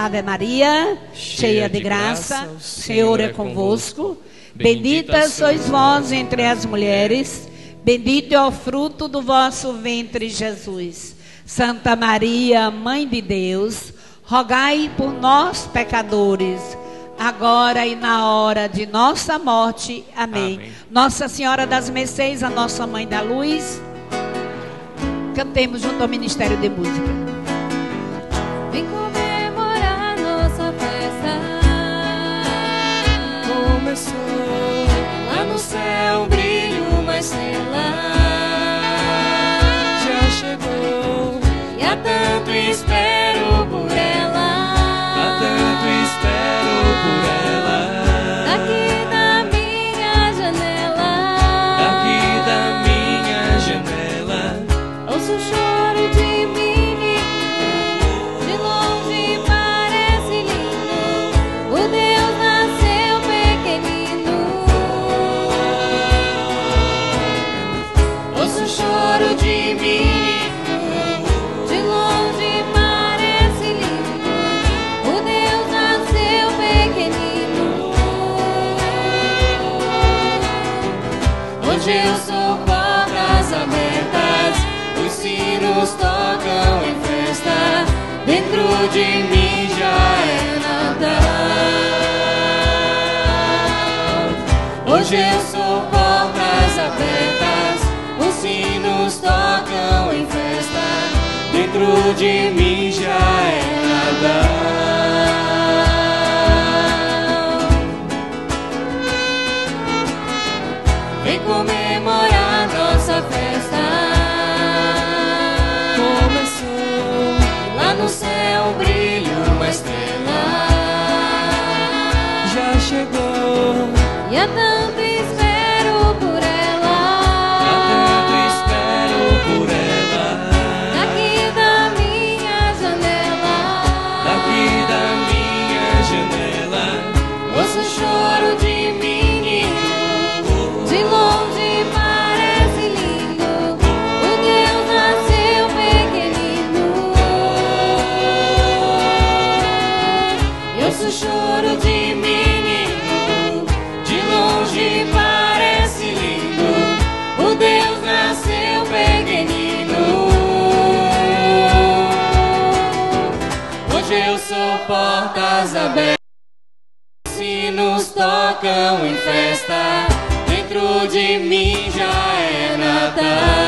Ave Maria, cheia de graça, o Senhor é convosco. Bendita sois vós entre as mulheres, bendito é o fruto do vosso ventre, Jesus. Santa Maria, Mãe de Deus, rogai por nós, pecadores, agora e na hora de nossa morte. Amém. Amém. Nossa Senhora das Mercês, a nossa Mãe da Luz. Cantemos junto ao Ministério de Música. Vem comemorar nossa festa. Começou lá no céu, um brilho, uma estrela já chegou. E há tanto espero por ela. Há tanto espero por ela. Daqui da minha janela. Daqui da minha janela. Ouço o choro de menino. De longe parece lindo. O Deus nasceu pequenino. Ouço o choro de menino. De longe parece lindo. O Deus nasceu pequenino. Hoje eu sou portas abertas, os sinos tocam em festa, dentro de mim já é Natal. Hoje eu sou portas abertas, os sinos tocam em festa, dentro de mim já é Natal. Vem comemorar nossa festa. Começou lá no céu, um brilho, uma estrela já chegou. E há tanto espero por ela. Há tanto espero por ela. Daqui da minha janela. Daqui da minha janela. Ouço o choro de menino. De longe parece lindo. O Deus nasceu pequenino. Eu ouço o choro de menino. De longe parece lindo. O Deus nasceu pequenino. Hoje eu sou portas abertas, os sinos tocam em festa, dentro de mim já é Natal.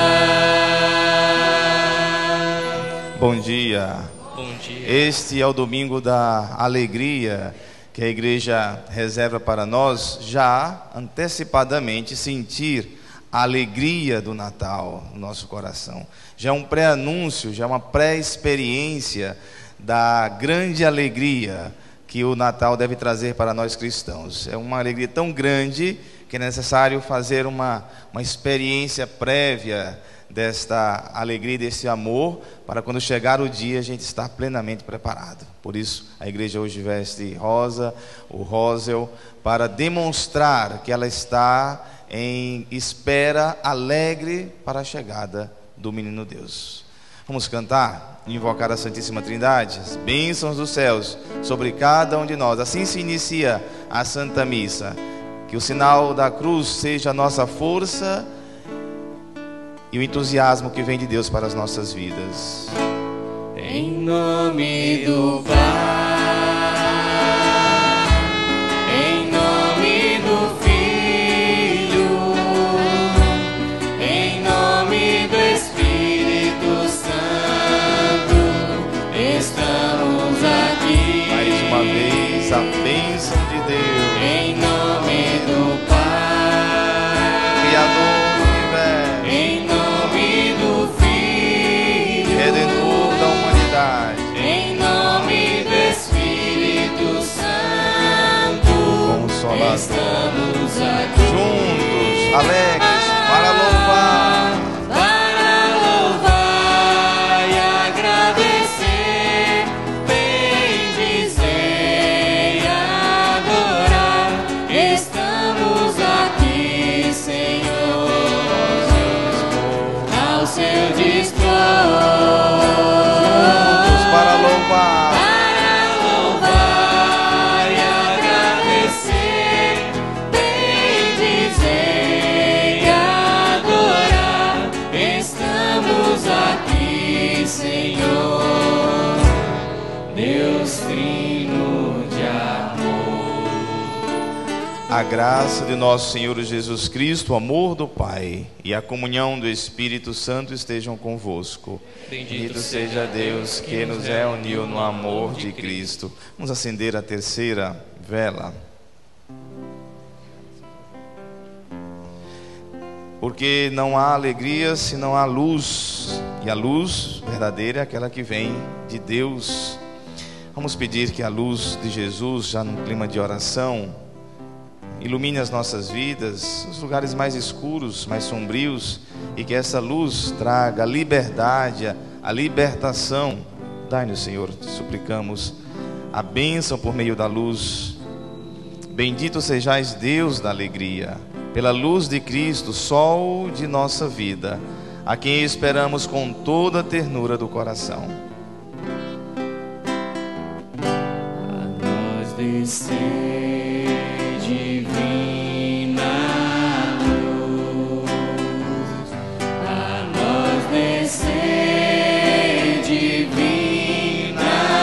Bom dia. Bom dia. Este é o domingo da alegria que a igreja reserva para nós, já antecipadamente sentir a alegria do Natal no nosso coração. Já é um pré-anúncio, já é uma pré-experiência da grande alegria que o Natal deve trazer para nós cristãos. É uma alegria tão grande que é necessário fazer uma experiência prévia desta alegria, desse amor, para quando chegar o dia a gente estar plenamente preparado. Por isso a igreja hoje veste rosa, o rosel, para demonstrar que ela está em espera alegre para a chegada do menino Deus. Vamos cantar e invocar a Santíssima Trindade, as bênçãos dos céus sobre cada um de nós. Assim se inicia a Santa Missa. Que o sinal da cruz seja a nossa força e o entusiasmo que vem de Deus para as nossas vidas. Em nome do Pai, em nome do Filho, em nome do Espírito Santo, estamos aqui. Mais uma vez a bênção de Deus. Em nome do Pai, Criador do universo, em nome do Filho, Redentor da humanidade, em nome do Espírito Santo, Consolador. estamos aqui Juntos, alegres, para louvar. para louvar e agradecer, bendizer e adorar. Estamos aqui, Senhor, ao seu dispor. Juntos para louvar. Para Deus trino de amor. A graça de nosso Senhor Jesus Cristo, o amor do Pai e a comunhão do Espírito Santo estejam convosco. Bendito seja Deus que nos reuniu no amor de Cristo. Vamos acender a terceira vela. Porque não há alegria se não há luz, e a luz verdadeira é aquela que vem de Deus. Vamos pedir que a luz de Jesus, já num clima de oração, ilumine as nossas vidas, os lugares mais escuros, mais sombrios, e que essa luz traga a liberdade, a libertação. Dai-nos, Senhor, te suplicamos, a bênção por meio da luz. Bendito sejais Deus da alegria, pela luz de Cristo, sol de nossa vida, a quem esperamos com toda a ternura do coração. A nós descer divina luz, a nós descer divina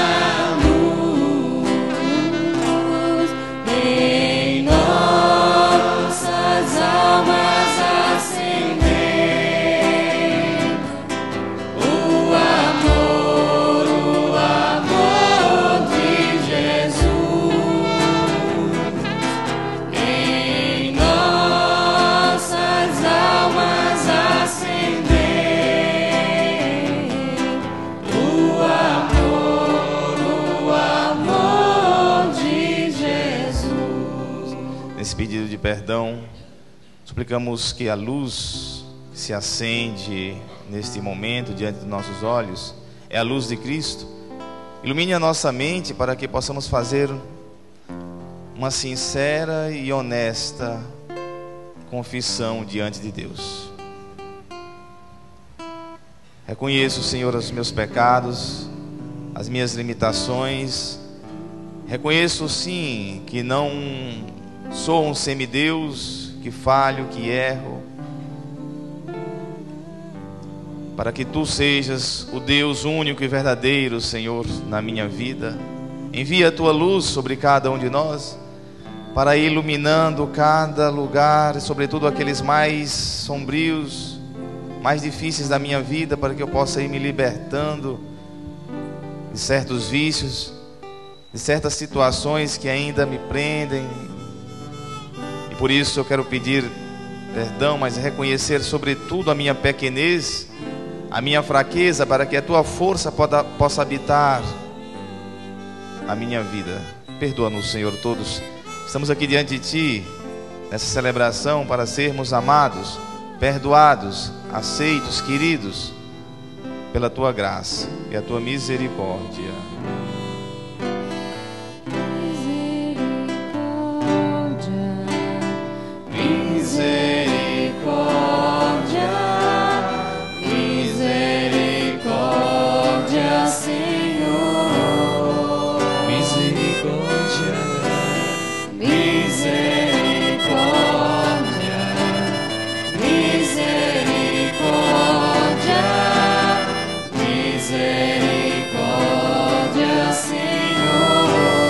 luz, em nossas almas acender o amor de Jesus, em nossas almas acender o amor de Jesus. Nesse pedido de perdão, suplicamos que a luz que se acende neste momento diante dos nossos olhos é a luz de Cristo. Ilumine a nossa mente para que possamos fazer uma sincera e honesta confissão diante de Deus. Reconheço, Senhor, os meus pecados, as minhas limitações. Reconheço, sim, que não sou um semideus, que falho, que erro. Para que Tu sejas o Deus único e verdadeiro, Senhor, na minha vida. Envia a Tua luz sobre cada um de nós, para ir iluminando cada lugar, sobretudo aqueles mais sombrios, mais difíceis da minha vida, para que eu possa ir me libertando de certos vícios, de certas situações que ainda me prendem. E por isso eu quero pedir perdão, mas reconhecer sobretudo a minha pequenez, a minha fraqueza, para que a Tua força possa habitar a minha vida. Perdoa-nos, Senhor, todos. Estamos aqui diante de Ti, nessa celebração, para sermos amados, perdoados, aceitos, queridos, pela Tua graça e a Tua misericórdia. Misericórdia, Senhor. Misericórdia, misericórdia, misericórdia, misericórdia, Senhor.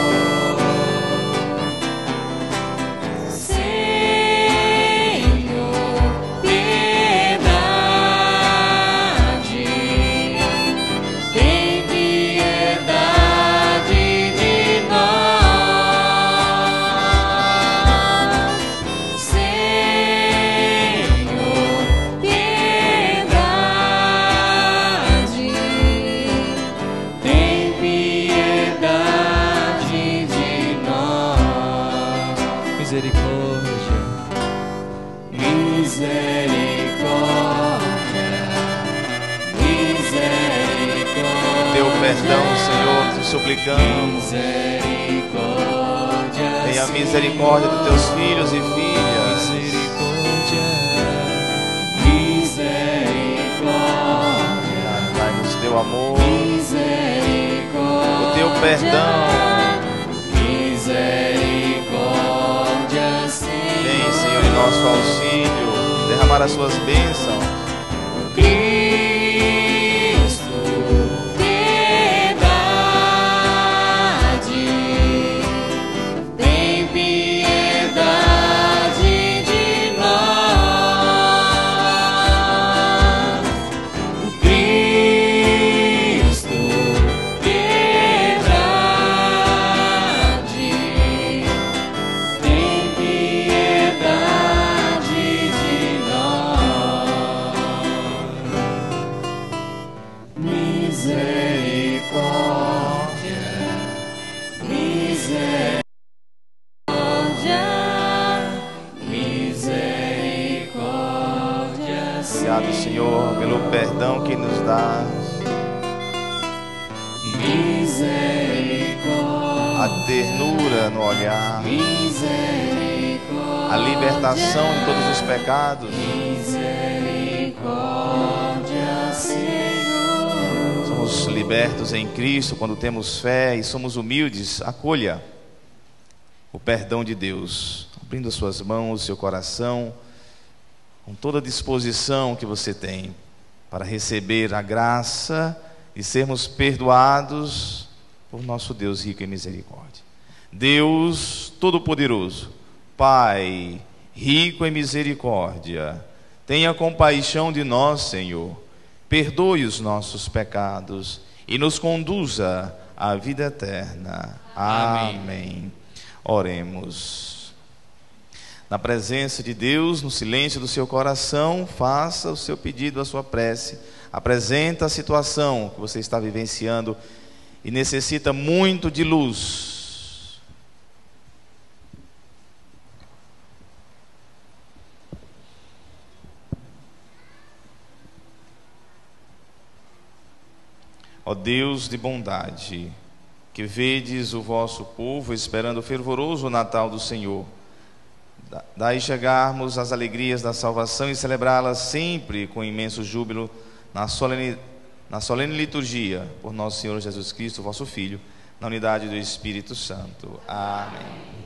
Perdão, Senhor, te suplicamos. Tenha misericórdia dos Teus filhos e filhas. Dai-nos Teu amor, o Teu perdão. Vem, Senhor, em nosso auxílio, derramar as Suas bênçãos. Senhor, pelo perdão que nos dás. Misericórdia, A ternura no olhar, misericórdia, a libertação de todos os pecados. misericórdia, Senhor. Somos libertos em Cristo quando temos fé e somos humildes. Acolha o perdão de Deus, abrindo as suas mãos, seu coração, com toda a disposição que você tem para receber a graça e sermos perdoados por nosso Deus rico em misericórdia. Deus Todo-Poderoso, Pai rico em misericórdia, tenha compaixão de nós, Senhor, perdoe os nossos pecados e nos conduza à vida eterna. Amém. Oremos. Na presença de Deus, no silêncio do seu coração, faça o seu pedido, a sua prece. Apresenta a situação que você está vivenciando e necessita muito de luz. Ó Deus de bondade, que vedes o vosso povo esperando o fervoroso Natal do Senhor, dai chegarmos às alegrias da salvação e celebrá-las sempre com imenso júbilo na solene liturgia, por nosso Senhor Jesus Cristo, vosso Filho, na unidade do Espírito Santo. Amém.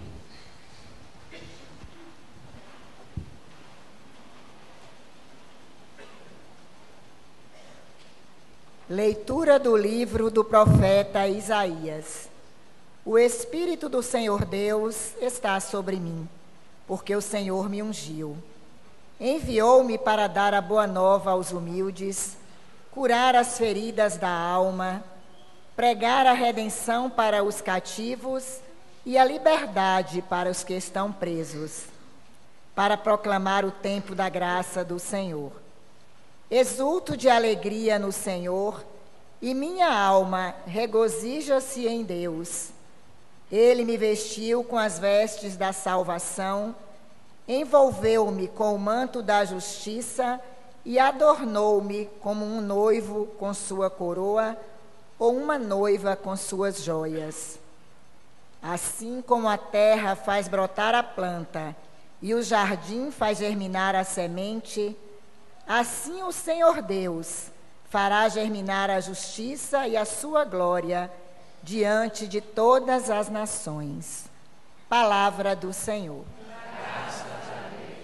Leitura do livro do profeta Isaías. O Espírito do Senhor Deus está sobre mim, porque o Senhor me ungiu. Enviou-me para dar a boa nova aos humildes, curar as feridas da alma, pregar a redenção para os cativos e a liberdade para os que estão presos, para proclamar o tempo da graça do Senhor. Exulto de alegria no Senhor, e minha alma regozija-se em Deus. Ele me vestiu com as vestes da salvação, envolveu-me com o manto da justiça e adornou-me como um noivo com sua coroa ou uma noiva com suas joias. Assim como a terra faz brotar a planta e o jardim faz germinar a semente, assim o Senhor Deus fará germinar a justiça e a sua glória diante de todas as nações. Palavra do Senhor. Graças a Deus.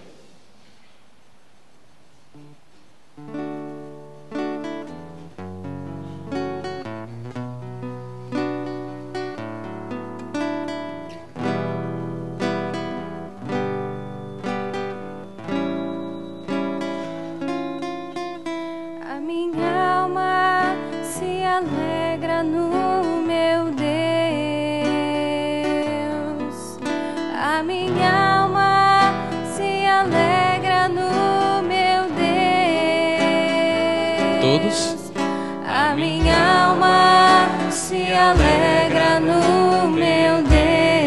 A minha alma se alegra no meu Deus. A minha alma se alegra no meu Deus. Todos? A minha alma se alegra no meu Deus.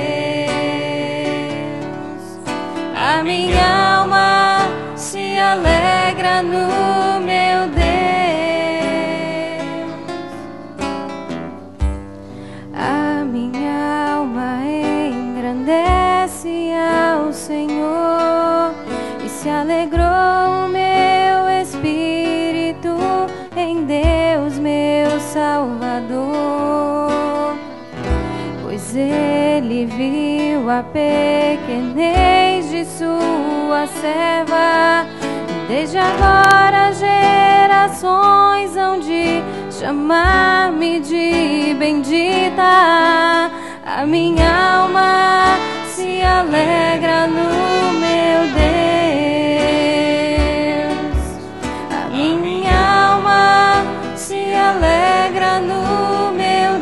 A minha alma se alegra no meu Deus. A minha alma engrandece ao Senhor e se alegrou o meu espírito em Deus, meu Salvador, pois ele viu a pequenez de sua serva. Desde agora gerações hão de chamar-me de bendita. A minha alma se alegra no meu Deus. A minha alma se alegra no meu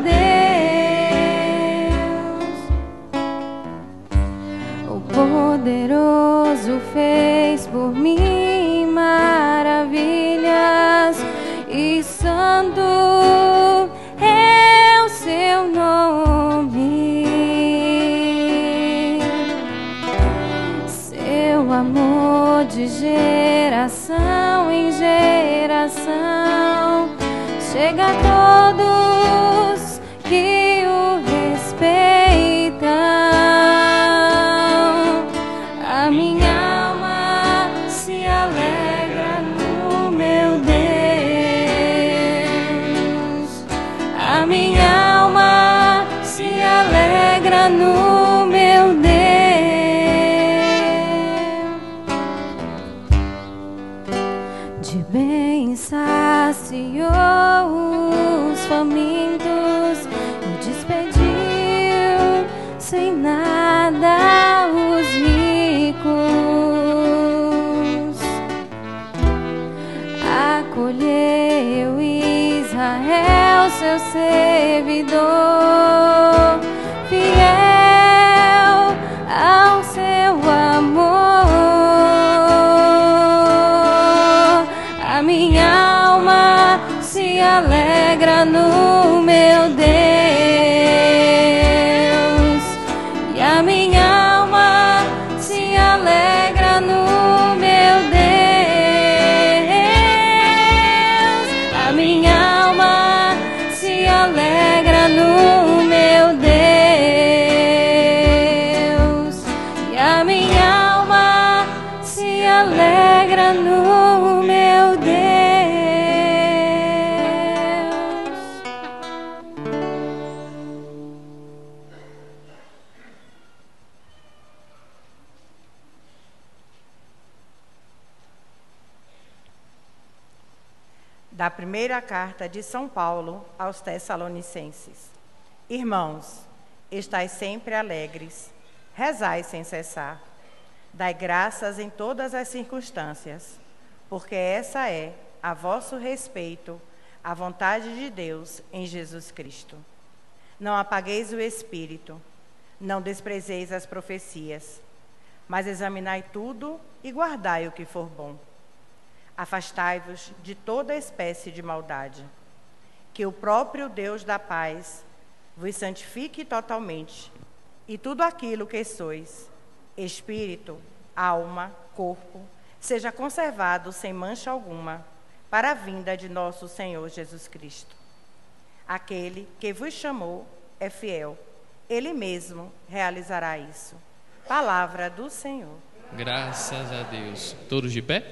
Deus. O poderoso fez por mim maravilhas, e santo é o seu nome. Seu amor de geração em geração geração. Chega a todos que o respeitam. A minha alma se alegra no meu Deus. A minha alma se alegra no meu Deus. De bem saciou os famintos e despediu sem nada os ricos. Acolheu Israel, seu servidor, fiel ao seu amor. A minha alma se alegra no meu Deus, e a minha alma se alegra no meu Deus. A minha alma se alegra no meu Deus, e a minha alma se alegra no meu Deus. Da primeira carta de São Paulo aos Tessalonicenses. Irmãos, estais sempre alegres, rezai sem cessar, dai graças em todas as circunstâncias, porque essa é, a vosso respeito, a vontade de Deus em Jesus Cristo. Não apagueis o Espírito, não desprezeis as profecias, mas examinai tudo e guardai o que for bom. Afastai-vos de toda espécie de maldade. Que o próprio Deus da paz vos santifique totalmente, e tudo aquilo que sois, espírito, alma, corpo, seja conservado sem mancha alguma, para a vinda de nosso Senhor Jesus Cristo. Aquele que vos chamou é fiel, Ele mesmo realizará isso. Palavra do Senhor. Graças a Deus. Todos de pé?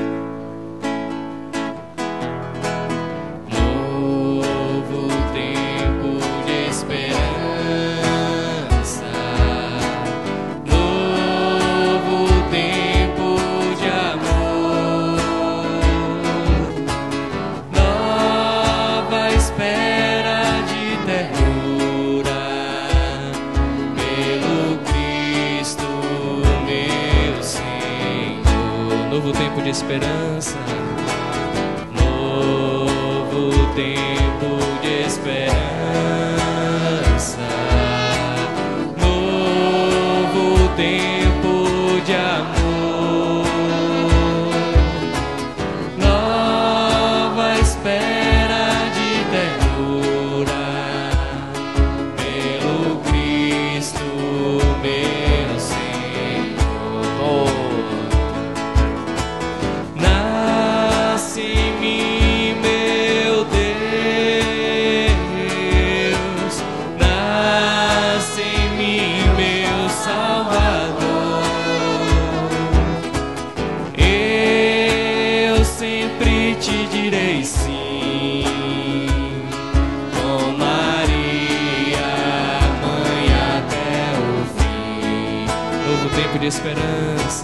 De esperança, novo tempo de esperança, novo tempo de amor, nova espera de ternura, pelo Cristo meu Senhor. Nasce em mim, meu Deus, nasce em mim, meu Salvador. Eu sempre te direi sim, com Maria, mãe até o fim. Novo tempo de esperança,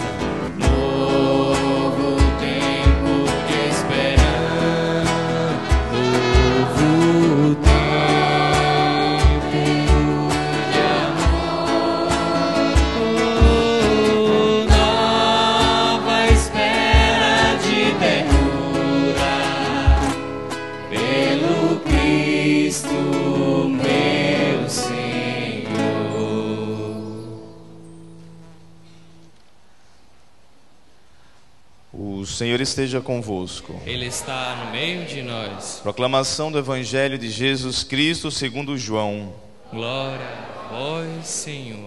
novo tempo de esperança, novo tempo de amor, nova espera de ternura, pelo Cristo meu Senhor. O Senhor esteja convosco. Ele está no meio de nós. Proclamação do Evangelho de Jesus Cristo segundo João. Glória a vós, Senhor.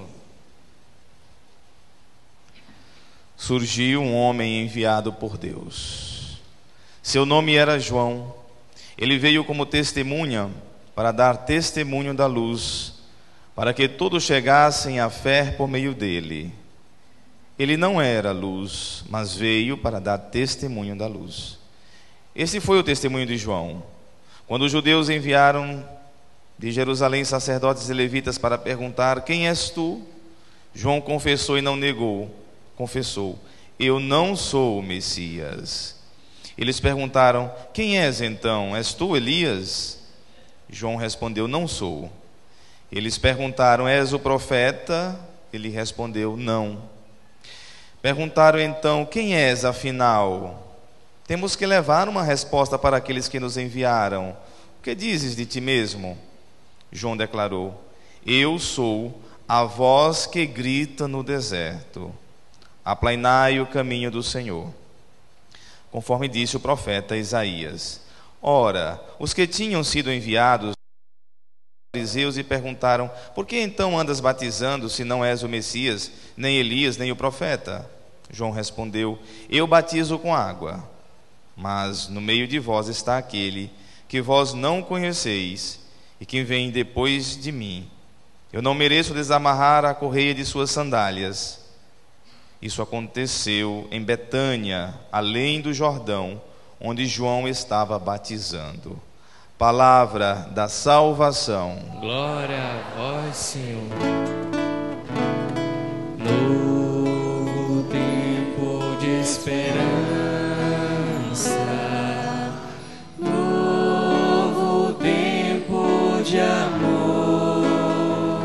Surgiu um homem enviado por Deus. Seu nome era João. Ele veio como testemunha para dar testemunho da luz, para que todos chegassem à fé por meio dele. Ele não era luz, mas veio para dar testemunho da luz. Esse foi o testemunho de João. Quando os judeus enviaram de Jerusalém sacerdotes e levitas para perguntar: quem és tu? João confessou e não negou. Confessou: eu não sou o Messias. Eles perguntaram: quem és então? És tu Elias? João respondeu: não sou. Eles perguntaram: és o profeta? Ele respondeu: não. Perguntaram então: quem és afinal? Temos que levar uma resposta para aqueles que nos enviaram. O que dizes de ti mesmo? João declarou: eu sou a voz que grita no deserto, aplainai o caminho do Senhor, conforme disse o profeta Isaías. Ora, os que tinham sido enviados fariseus e perguntaram: por que então andas batizando, se não és o Messias, nem Elias, nem o profeta? João respondeu: eu batizo com água, mas no meio de vós está aquele que vós não conheceis e que vem depois de mim. Eu não mereço desamarrar a correia de suas sandálias. Isso aconteceu em Betânia, além do Jordão, onde João estava batizando. Palavra da salvação. Glória a vós, Senhor. Novo tempo de esperança, novo tempo de amor,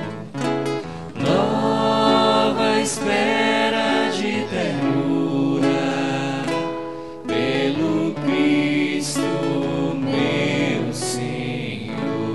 nova espera de ternura pelo Cristo meu Senhor.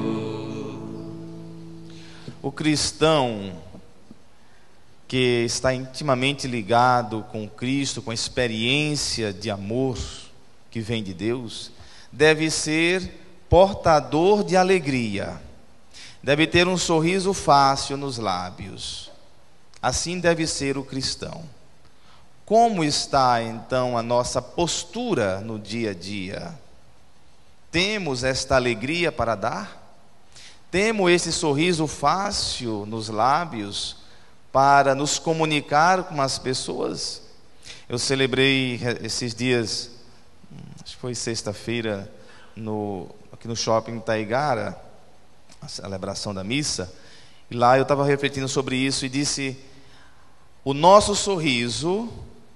O cristão que está intimamente ligado com Cristo, com a experiência de amor que vem de Deus, deve ser portador de alegria, deve ter um sorriso fácil nos lábios. Assim deve ser o cristão. Como está então a nossa postura no dia a dia? Temos esta alegria para dar? Temos esse sorriso fácil nos lábios para nos comunicar com as pessoas? Eu celebrei esses dias, acho que foi sexta-feira, aqui no shopping Taigara, a celebração da missa, e lá eu estava refletindo sobre isso e disse: o nosso sorriso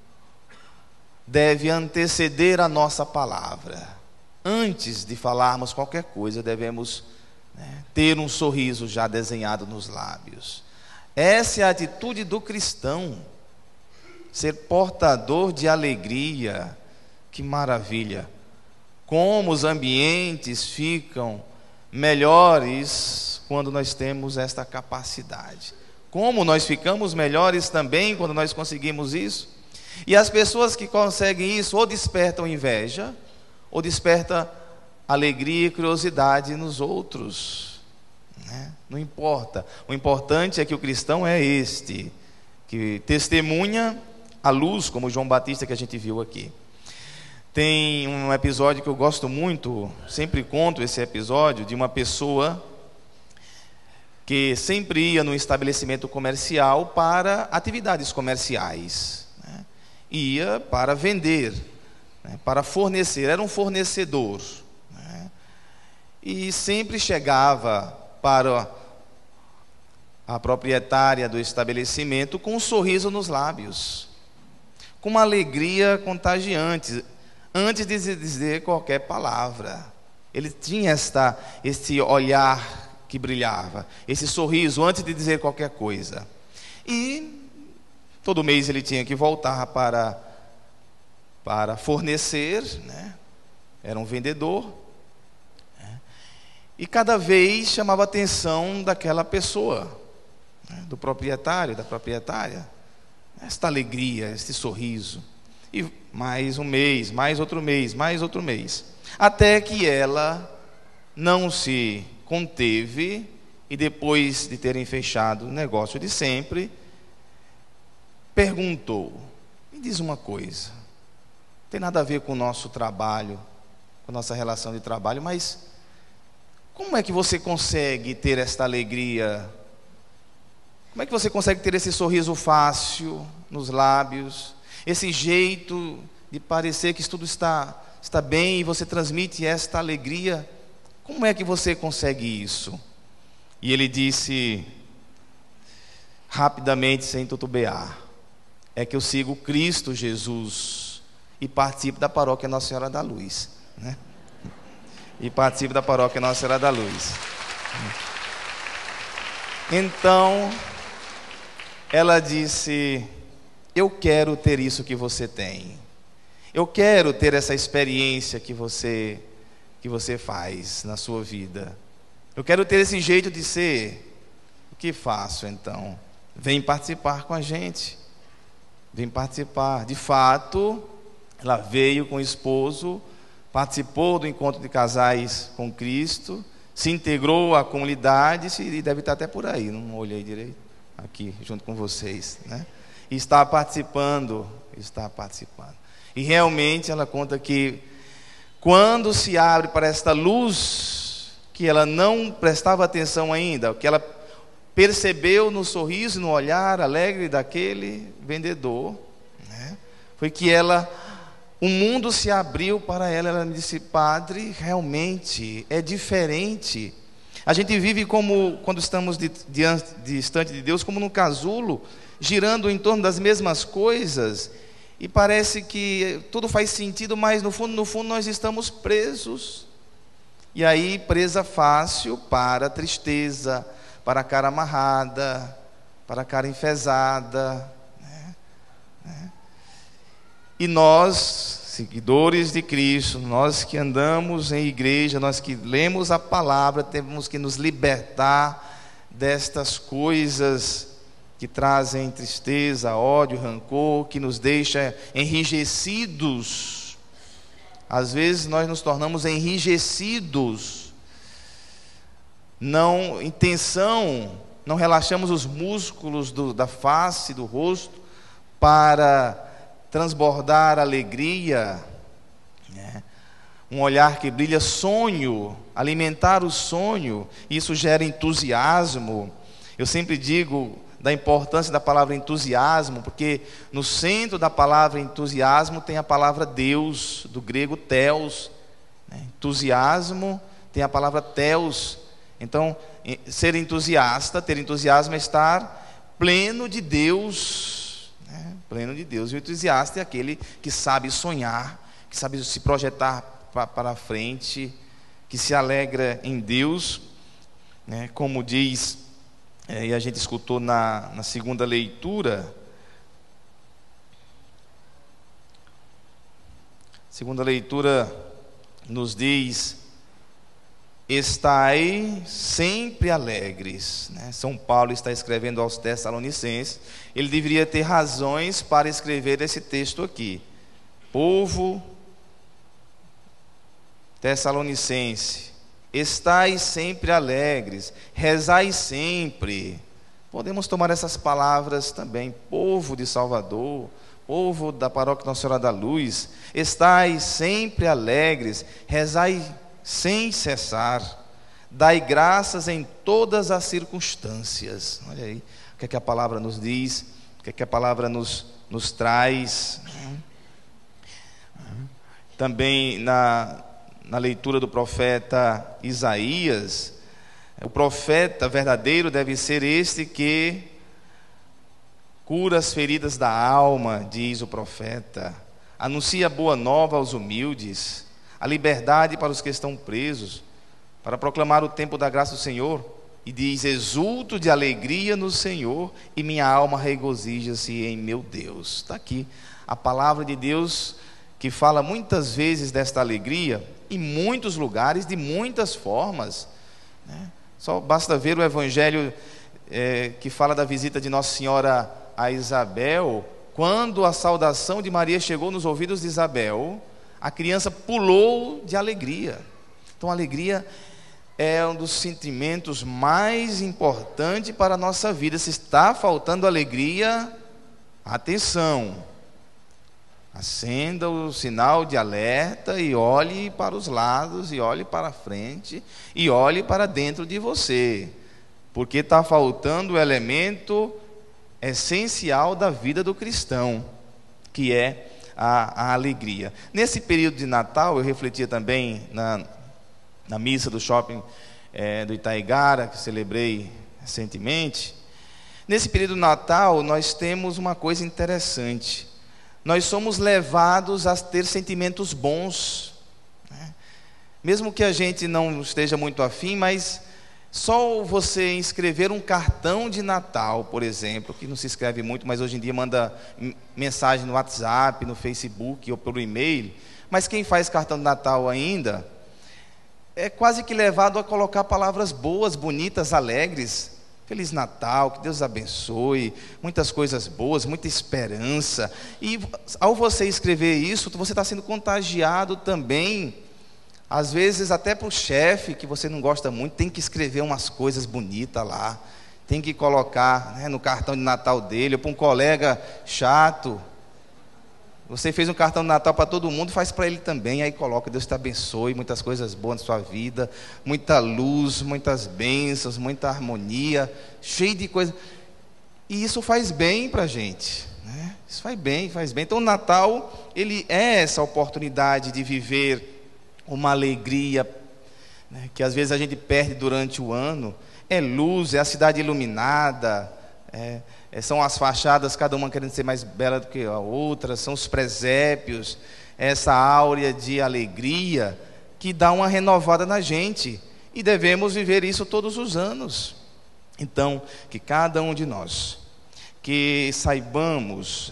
deve anteceder a nossa palavra. Antes de falarmos qualquer coisa, devemos ter um sorriso já desenhado nos lábios. Essa é a atitude do cristão, ser portador de alegria. Que maravilha! Como os ambientes ficam melhores quando nós temos esta capacidade. Como nós ficamos melhores também quando nós conseguimos isso. E as pessoas que conseguem isso ou despertam inveja, ou despertam alegria e curiosidade nos outros. Não importa. O importante é que o cristão é este, que testemunha a luz, como João Batista que a gente viu aqui. Tem um episódio que eu gosto muito, sempre conto esse episódio, de uma pessoa que sempre ia num estabelecimento comercial para atividades comerciais, ia para vender, para fornecer, era um fornecedor, e sempre chegava para a proprietária do estabelecimento com um sorriso nos lábios, com uma alegria contagiante, antes de dizer qualquer palavra. Ele tinha esse olhar que brilhava, esse sorriso antes de dizer qualquer coisa. E todo mês ele tinha que voltar para fornecer, era um vendedor, e cada vez chamava a atenção daquela pessoa, do proprietário, da proprietária, esta alegria, este sorriso. E mais um mês, mais outro mês, mais outro mês, até que ela não se conteve e, depois de terem fechado o negócio de sempre, perguntou: me diz uma coisa, tem nada a ver com o nosso trabalho, com a nossa relação de trabalho, mas como é que você consegue ter esta alegria? Como é que você consegue ter esse sorriso fácil nos lábios, esse jeito de parecer que tudo está bem e você transmite esta alegria? Como é que você consegue isso? E ele disse, rapidamente, sem titubear, é que eu sigo Cristo Jesus e participo da paróquia Nossa Senhora da Luz, né? E participo da paróquia Nossa Senhora da Luz. Então, ela disse, eu quero ter isso que você tem. Eu quero ter essa experiência que você faz na sua vida. Eu quero ter esse jeito de ser. O que faço então? Vem participar com a gente. Vem participar. De fato, ela veio com o esposo, participou do encontro de casais com Cristo, se integrou à comunidade, e deve estar até por aí, não olhei direito, aqui junto com vocês, né? E está participando. E realmente ela conta que quando se abre para esta luz, que ela não prestava atenção ainda, que ela percebeu no sorriso, no olhar alegre daquele vendedor, né? Foi que o mundo se abriu para ela. Ela me disse, padre, realmente é diferente. A gente vive como, quando estamos distante de Deus, como num casulo, girando em torno das mesmas coisas, e parece que tudo faz sentido, mas no fundo nós estamos presos. E aí, presa fácil para a tristeza, para a cara amarrada, para a cara enfesada, né? E nós, seguidores de Cristo, nós que andamos em igreja, nós que lemos a palavra, temos que nos libertar destas coisas que trazem tristeza, ódio, rancor, que nos deixa enrijecidos. Às vezes nós nos tornamos enrijecidos, não relaxamos os músculos da face, do rosto, para transbordar alegria, né? Um olhar que brilha, sonho, alimentar o sonho, isso gera entusiasmo. Eu sempre digo da importância da palavra entusiasmo, porque no centro da palavra entusiasmo tem a palavra Deus, do grego theos, né? Entusiasmo tem a palavra theos. Então, ter entusiasmo é estar pleno de Deus, né? Pleno de Deus. E o entusiasta é aquele que sabe sonhar, que sabe se projetar para frente, que se alegra em Deus, né? Como diz, e a gente escutou na segunda leitura. Segunda leitura nos diz: estai sempre alegres, né? São Paulo está escrevendo aos Tessalonicenses. Ele deveria ter razões para escrever esse texto aqui. Povo tessalonicense, estai sempre alegres, rezai sempre. Podemos tomar essas palavras também. Povo de Salvador, povo da paróquia Nossa Senhora da Luz, estai sempre alegres, rezai sem cessar, dai graças em todas as circunstâncias. Olha aí o que é que a palavra nos diz, o que é que a palavra nos traz. Também na leitura do profeta Isaías, o profeta verdadeiro deve ser este que cura as feridas da alma, diz o profeta, anuncia boa nova aos humildes, a liberdade para os que estão presos, para proclamar o tempo da graça do Senhor, e diz: exulto de alegria no Senhor, e minha alma regozija-se em meu Deus. Está aqui a palavra de Deus, que fala muitas vezes desta alegria, em muitos lugares, de muitas formas, né? Só basta ver o evangelho que fala da visita de Nossa Senhora a Isabel. Quando a saudação de Maria chegou nos ouvidos de Isabel, a criança pulou de alegria. Então a alegria é um dos sentimentos mais importantes para a nossa vida. Se está faltando alegria, atenção, Acenda o sinal de alerta e olhe para os lados, e olhe para frente, e olhe para dentro de você, porque está faltando o elemento essencial da vida do cristão, que é a alegria. Nesse período de Natal, eu refletia também na missa do shopping do Itaigara, que celebrei recentemente. Nesse período do Natal, nós temos uma coisa interessante. Nós somos levados a ter sentimentos bons, né? Mesmo que a gente não esteja muito afim, mas só você escrever um cartão de Natal, por exemplo, que não se escreve muito, mas hoje em dia manda mensagem no WhatsApp, no Facebook ou pelo e-mail, mas quem faz cartão de Natal ainda é quase que levado a colocar palavras boas, bonitas, alegres. Feliz Natal, que Deus abençoe, muitas coisas boas, muita esperança. E ao você escrever isso, você está sendo contagiado também. Às vezes até para o chefe, que você não gosta muito, tem que escrever umas coisas bonitas lá. Tem que colocar, né, no cartão de Natal dele, ou para um colega chato. Você fez um cartão de Natal para todo mundo, faz para ele também, aí coloca, Deus te abençoe, muitas coisas boas na sua vida, muita luz, muitas bênçãos, muita harmonia, cheio de coisas. E isso faz bem para a gente, né? Isso faz bem, faz bem. Então o Natal, ele é essa oportunidade de viver uma alegria, né, que às vezes a gente perde durante o ano. É luz, é a cidade iluminada, são as fachadas, cada uma querendo ser mais bela do que a outra, são os presépios, essa áurea de alegria que dá uma renovada na gente, e devemos viver isso todos os anos. Então, que cada um de nós, que saibamos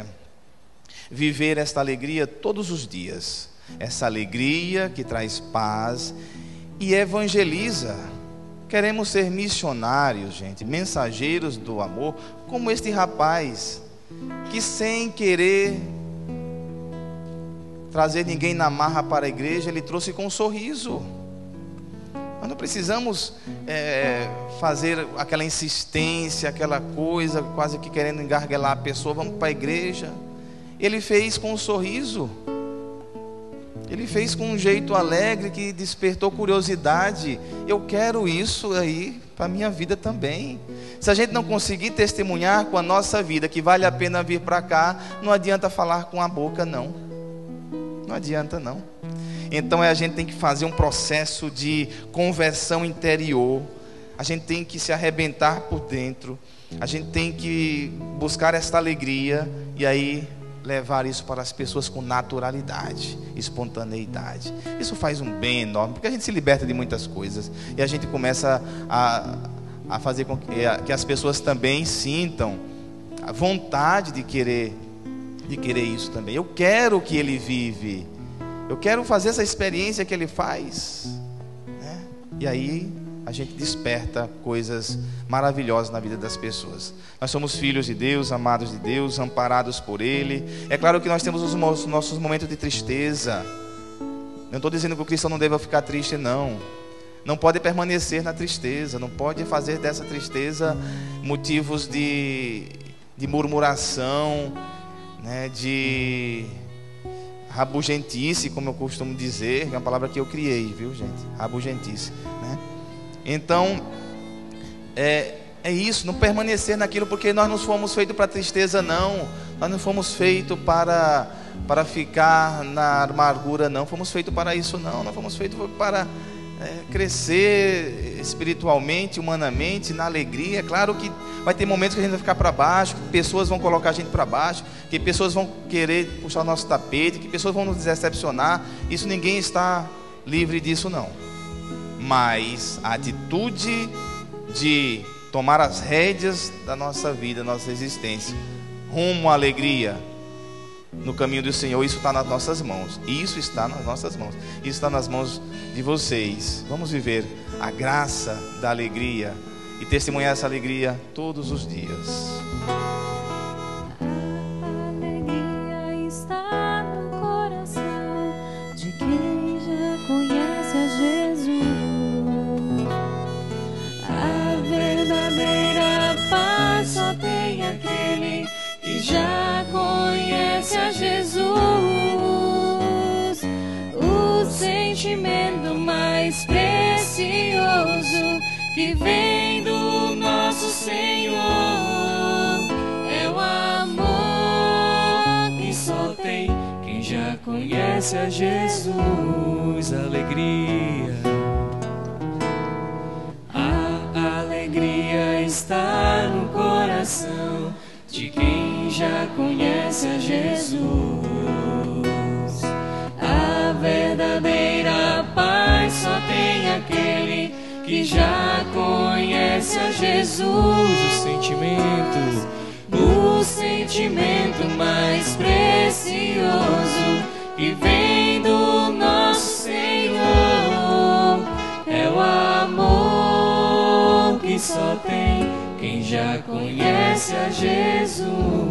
viver esta alegria todos os dias, essa alegria que traz paz e evangeliza. Queremos ser missionários, gente, mensageiros do amor, como este rapaz, que sem querer trazer ninguém na marra para a igreja, ele trouxe com um sorriso. Nós não precisamos fazer aquela insistência, aquela coisa, quase que querendo engarguelar a pessoa, vamos para a igreja. Ele fez com um sorriso. Ele fez com um jeito alegre que despertou curiosidade. Eu quero isso aí para a minha vida também. Se a gente não conseguir testemunhar com a nossa vida que vale a pena vir para cá, não adianta falar com a boca, não. Não adianta, não. Então a gente tem que fazer um processo de conversão interior. A gente tem que se arrebentar por dentro. A gente tem que buscar esta alegria e aí levar isso para as pessoas com naturalidade, espontaneidade. Isso faz um bem enorme, porque a gente se liberta de muitas coisas e a gente começa a fazer com que as pessoas também sintam a vontade de querer isso também. Eu quero o que ele vive, eu quero fazer essa experiência que ele faz, né? E aí a gente desperta coisas maravilhosas na vida das pessoas. Nós somos filhos de Deus, amados de Deus, amparados por Ele. É claro que nós temos os nossos momentos de tristeza. Não estou dizendo que o cristão não deva ficar triste, não. Não pode permanecer na tristeza, não pode fazer dessa tristeza motivos de murmuração, né, de rabugentice, como eu costumo dizer, é uma palavra que eu criei, viu, gente? Rabugentice, né? Então, é isso, não permanecer naquilo, porque nós não fomos feitos para tristeza, não. Nós não fomos feitos para ficar na amargura, não. Fomos feitos para isso, não. Nós fomos feitos para crescer espiritualmente, humanamente, na alegria. É claro que vai ter momentos que a gente vai ficar para baixo, que pessoas vão colocar a gente para baixo, que pessoas vão querer puxar o nosso tapete, que pessoas vão nos decepcionar. Isso, ninguém está livre disso, não. Mas a atitude de tomar as rédeas da nossa vida, nossa existência, rumo à alegria, no caminho do Senhor, isso está nas nossas mãos. Isso está nas nossas mãos. Isso está nas mãos de vocês. Vamos viver a graça da alegria e testemunhar essa alegria todos os dias. A alegria está no coração de quem já conhece a Jesus. A verdadeira paz só tem aquele que já conhece a Jesus. sentimento mais precioso que vem do nosso Senhor. É o amor que só tem quem já conhece a Jesus. Alegria, a alegria está no coração de quem já conhece a Jesus. A verdadeira paz só tem aquele que já conhece a Jesus. O sentimento mais precioso que vem do nosso Senhor é o amor que só tem quem já conhece a Jesus.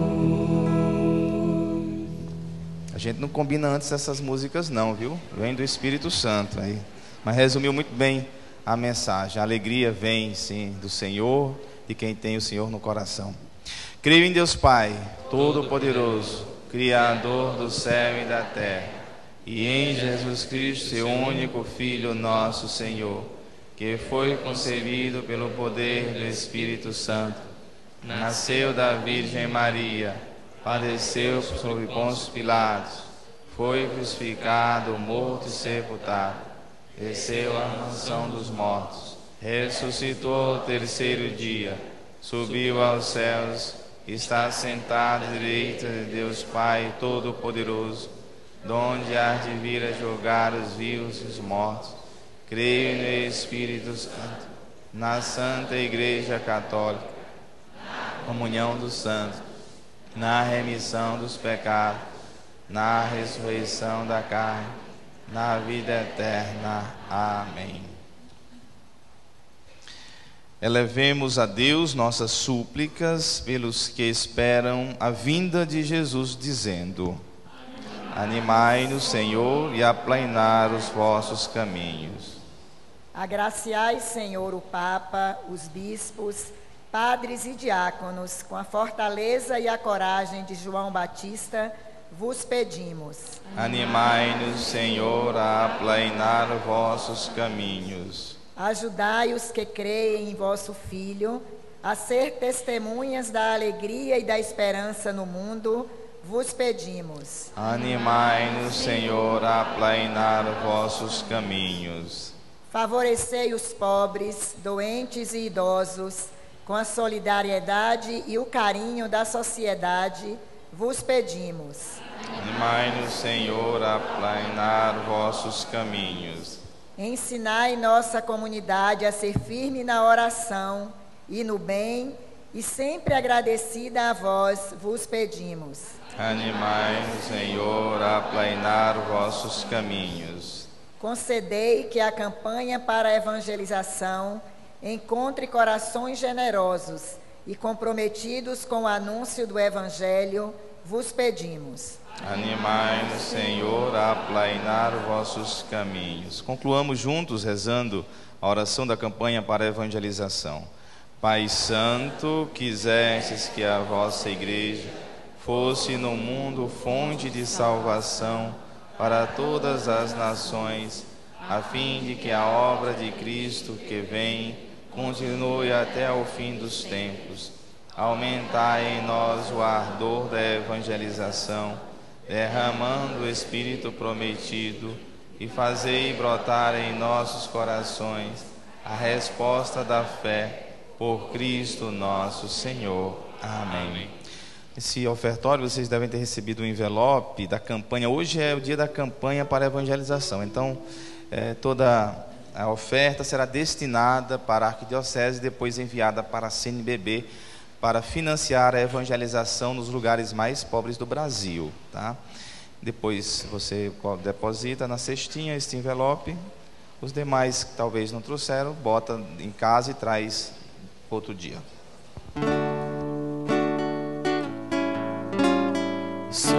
A gente não combina antes essas músicas não, viu? Vem do Espírito Santo aí. Mas resumiu muito bem a mensagem. A alegria vem, sim, do Senhor, de quem tem o Senhor no coração. Creio em Deus Pai, Todo-Poderoso, Criador do céu e da terra, e em Jesus Cristo, seu único Filho, nosso Senhor, que foi concebido pelo poder do Espírito Santo, nasceu da Virgem Maria, padeceu sob Pôncio Pilatos, foi crucificado, morto e sepultado, desceu à mansão dos mortos, ressuscitou ao terceiro dia, subiu aos céus, está sentado à direita de Deus Pai Todo-Poderoso, donde há de vir a julgar os vivos e os mortos. Creio no Espírito Santo, na Santa Igreja Católica, comunhão dos santos, na remissão dos pecados, na ressurreição da carne, na vida eterna. Amém. Elevemos a Deus nossas súplicas pelos que esperam a vinda de Jesus, dizendo: animai-nos, Senhor, e aplainar os vossos caminhos. Agraciai, Senhor, o Papa, os bispos, padres e diáconos, com a fortaleza e a coragem de João Batista, vos pedimos. Animai-nos, Senhor, a aplainar vossos caminhos. Ajudai os que creem em vosso Filho a ser testemunhas da alegria e da esperança no mundo, vos pedimos. Animai-nos, Senhor, a aplainar vossos caminhos. Favorecei os pobres, doentes e idosos, com a solidariedade e o carinho da sociedade, vos pedimos. Animai-nos, Senhor, a aplainar vossos caminhos. Ensinai nossa comunidade a ser firme na oração e no bem, e sempre agradecida a vós, vos pedimos. Animai-nos, Senhor, a aplainar vossos caminhos. Concedei que a campanha para a evangelização encontre corações generosos e comprometidos com o anúncio do Evangelho, vos pedimos. Animai-nos, Senhor, a aplainar vossos caminhos. Concluamos juntos rezando a oração da campanha para a evangelização. Pai Santo, quisestes que a vossa Igreja fosse no mundo fonte de salvação para todas as nações, a fim de que a obra de Cristo que vem continue até o fim dos tempos. Aumentai em nós o ardor da evangelização, derramando o Espírito prometido, e fazei brotar em nossos corações a resposta da fé por Cristo nosso Senhor. Amém. Esse ofertório vocês devem ter recebido um envelope da campanha. Hoje é o dia da campanha para a evangelização. Então, toda a oferta será destinada para a Arquidiocese e depois enviada para a CNBB para financiar a evangelização nos lugares mais pobres do Brasil, tá? Depois você deposita na cestinha este envelope. Os demais que talvez não trouxeram, bota em casa e traz outro dia. Sobe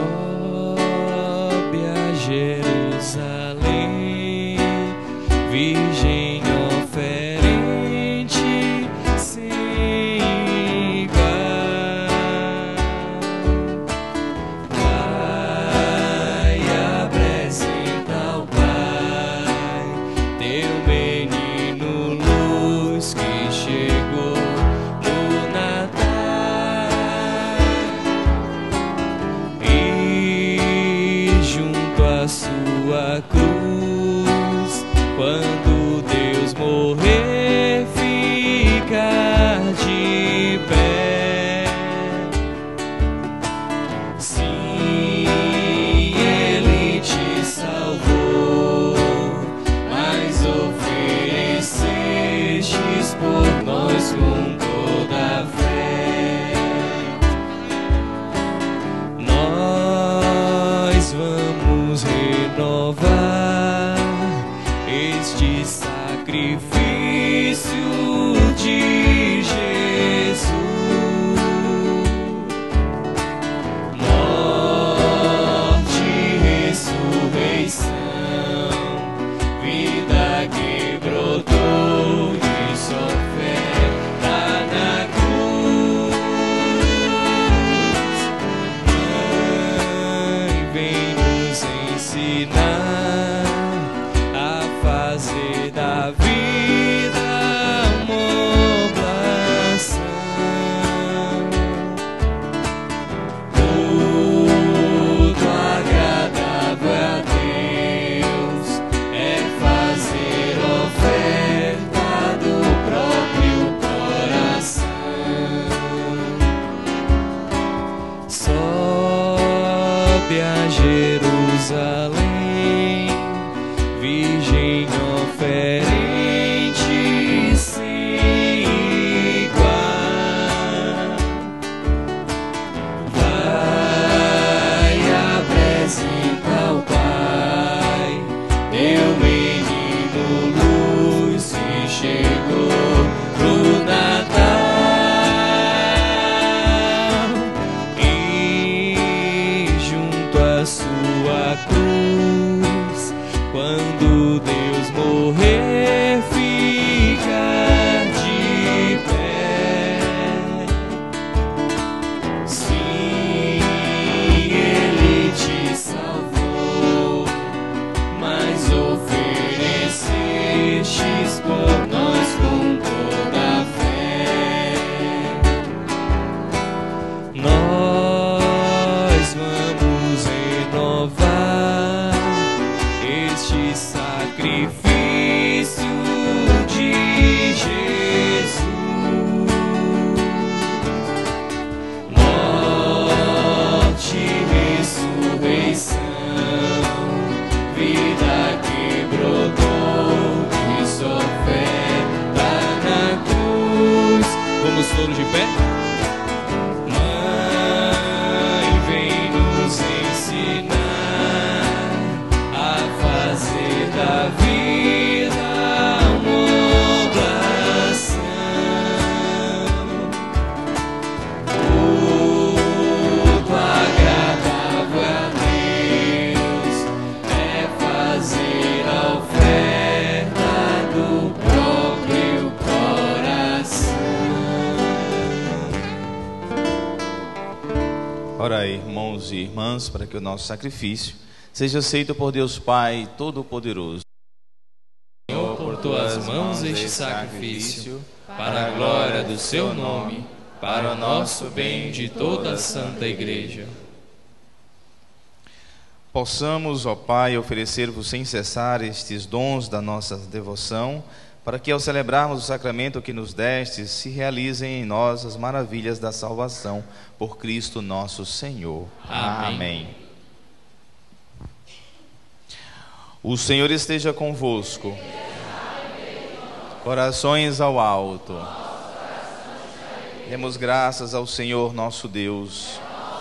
a Jerusalém, Virgem oferente sem igual. Vai, apresenta ao Pai sobe a Jerusalém, virgem oferente sem igual. Vai, apresenta ao Pai teu menino luz que chegou pro Natal, e junto à sua cruz, quando Deus morrer, ficar de pé. Sim, Ele te salvou, mas oferecestes por nós com toda a fé. Nós vamos renovar este sacrifício de Jesus. Morte, ressurreição, vida que brotou, que oferta na cruz. Vamos todos de pé? Mãe, vem nos ensinar a fazer da vida uma oração. Culto agradável a Deus é fazer a oferta do próprio coração. Ora aí, irmãos e irmãs, para que o nosso sacrifício seja aceito por Deus Pai Todo-Poderoso. Senhor, por tuas mãos este sacrifício, para a glória do seu nome, para o nosso bem de toda a Santa Igreja. Possamos, ó Pai, oferecer-vos sem cessar estes dons da nossa devoção, para que ao celebrarmos o sacramento que nos destes, se realizem em nós as maravilhas da salvação, por Cristo nosso Senhor. Amém. Amém. O Senhor esteja convosco. Corações ao alto. Demos graças ao Senhor nosso Deus.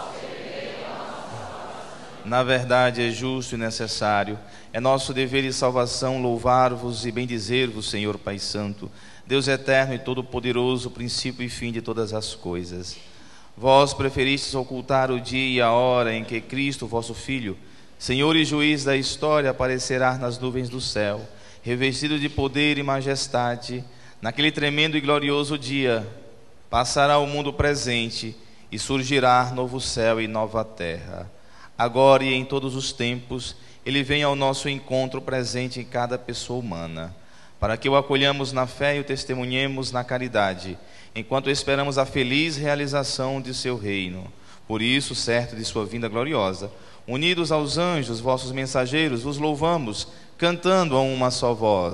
Na verdade é justo e necessário, é nosso dever e salvação louvar-vos e bendizer-vos, Senhor Pai Santo, Deus eterno e todo-poderoso, princípio e fim de todas as coisas. Vós preferistes ocultar o dia e a hora em que Cristo, vosso Filho, Senhor e Juiz da história, aparecerá nas nuvens do céu, revestido de poder e majestade. Naquele tremendo e glorioso dia, passará o mundo presente e surgirá novo céu e nova terra. Agora e em todos os tempos, Ele vem ao nosso encontro presente em cada pessoa humana, para que o acolhamos na fé e o testemunhemos na caridade, enquanto esperamos a feliz realização de seu reino. Por isso, certo de sua vinda gloriosa, unidos aos anjos, vossos mensageiros, vos louvamos, cantando a uma só voz.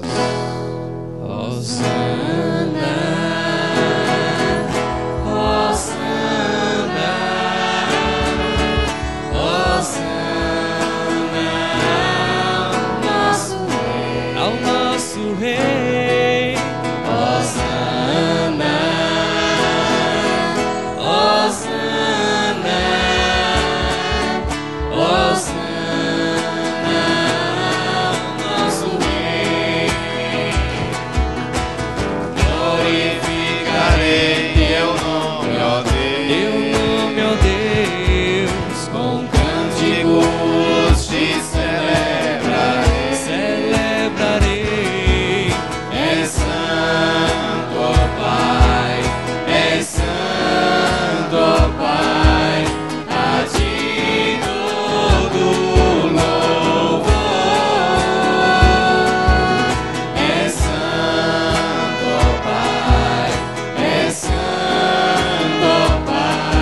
Pai,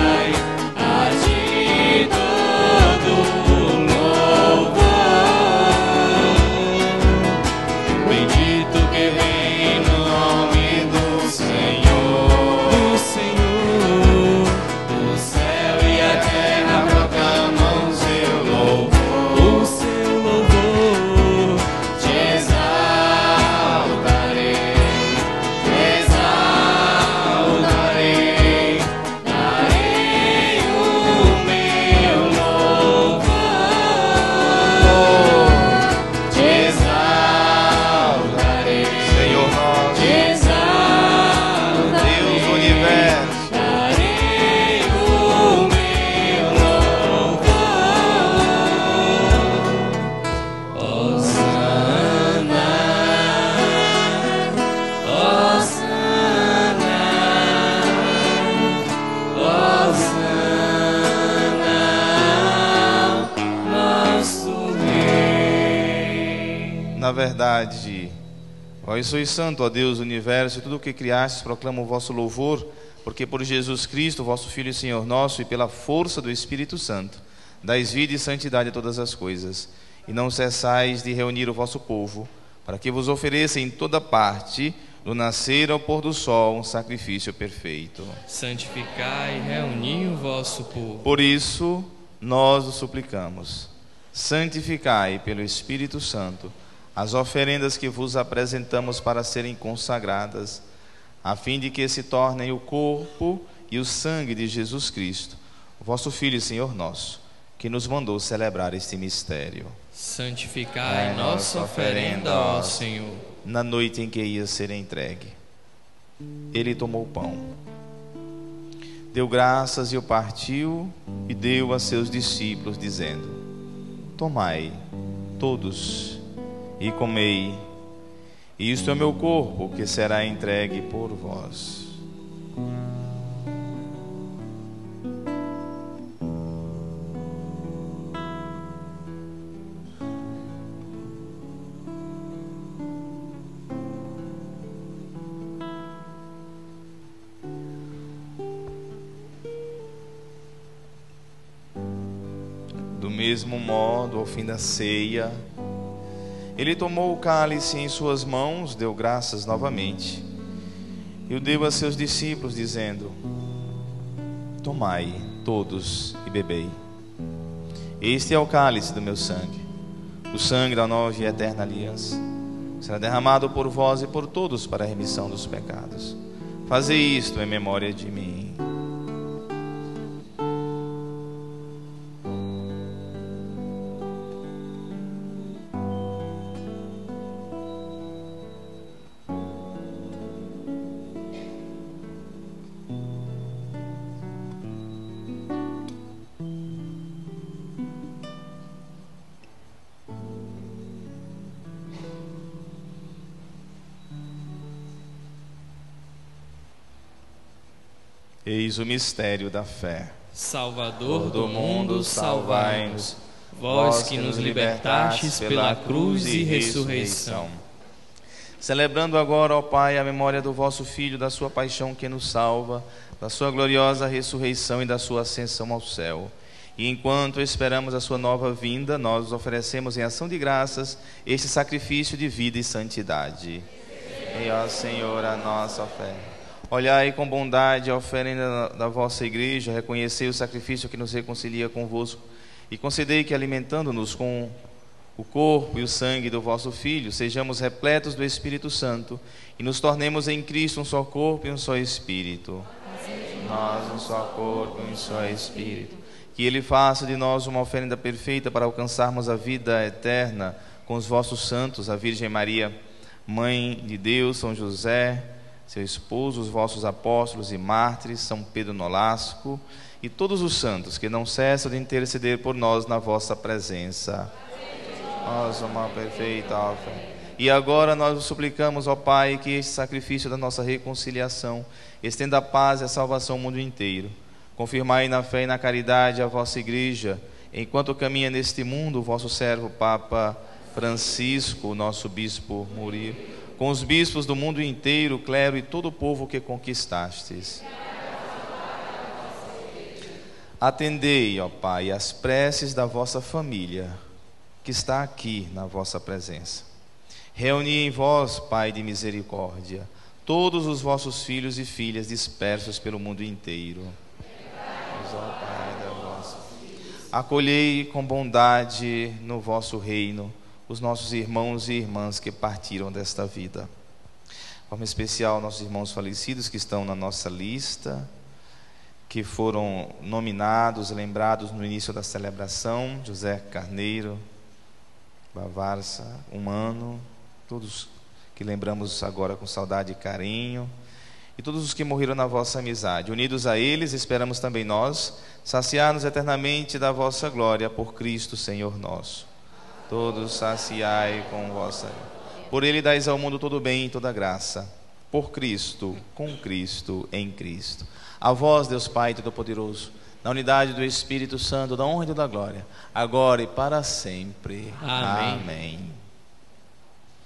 verdade, vós sois santo, ó Deus do universo, e tudo o que criastes proclama o vosso louvor, porque por Jesus Cristo, vosso Filho e Senhor nosso, e pela força do Espírito Santo, dais vida e santidade a todas as coisas, e não cessais de reunir o vosso povo, para que vos ofereça em toda parte, do nascer ao pôr do sol, um sacrifício perfeito. Santificai e reuni o vosso povo. Por isso, nós o suplicamos. Santificai pelo Espírito Santo as oferendas que vos apresentamos para serem consagradas, a fim de que se tornem o corpo e o sangue de Jesus Cristo, vosso Filho e Senhor nosso, que nos mandou celebrar este mistério. Santificai nossa oferenda, ó Senhor. Na noite em que ia ser entregue, ele tomou o pão, deu graças e o partiu e deu a seus discípulos, dizendo: tomai todos e comei, isto é o meu corpo que será entregue por vós. Do mesmo modo, ao fim da ceia, ele tomou o cálice em suas mãos, deu graças novamente e o deu a seus discípulos, dizendo: tomai todos e bebei. Este é o cálice do meu sangue, o sangue da nova e eterna aliança. Será derramado por vós e por todos para a remissão dos pecados. Fazei isto em memória de mim. Eis o mistério da fé. Salvador do mundo, salvai-nos, vós que nos libertastes pela cruz e ressurreição. Celebrando agora, ó Pai, a memória do vosso Filho, da sua paixão que nos salva, da sua gloriosa ressurreição e da sua ascensão ao céu. E enquanto esperamos a sua nova vinda, nós os oferecemos em ação de graças este sacrifício de vida e santidade. E ó Senhor, a nossa oferta. Olhai com bondade a oferenda da vossa igreja, reconhecei o sacrifício que nos reconcilia convosco, e concedei que, alimentando-nos com o corpo e o sangue do vosso Filho, sejamos repletos do Espírito Santo e nos tornemos em Cristo um só corpo e um só Espírito. Nós um só corpo e um só Espírito. Que Ele faça de nós uma oferenda perfeita para alcançarmos a vida eterna com os vossos santos, a Virgem Maria, Mãe de Deus, São José, seu esposo, os vossos apóstolos e mártires, São Pedro Nolasco, e todos os santos que não cessam de interceder por nós na vossa presença. Nós uma perfeita oferta. E agora nós vos suplicamos, ó Pai, que este sacrifício da nossa reconciliação estenda a paz e a salvação ao mundo inteiro. Confirmai na fé e na caridade a vossa igreja, enquanto caminha neste mundo o vosso servo Papa Francisco, o nosso bispo Murilo, com os bispos do mundo inteiro, o clero e todo o povo que conquistastes. Atendei, ó Pai, as preces da vossa família, que está aqui na vossa presença. Reuni em vós, Pai de misericórdia, todos os vossos filhos e filhas dispersos pelo mundo inteiro. Ó Pai da vossa... Acolhei com bondade no vosso reino os nossos irmãos e irmãs que partiram desta vida. De forma especial, nossos irmãos falecidos que estão na nossa lista, que foram nominados, lembrados no início da celebração: José Carneiro, Bavarça, Humano, todos que lembramos agora com saudade e carinho, e todos os que morreram na vossa amizade. Unidos a eles, esperamos também nós saciar-nos eternamente da vossa glória por Cristo, Senhor nosso. Todos saciai com vossa... Por Ele dais ao mundo todo bem e toda graça. Por Cristo, com Cristo, em Cristo. A vós, Deus Pai Todo-Poderoso, na unidade do Espírito Santo, da honra e da glória, agora e para sempre. Amém. Amém.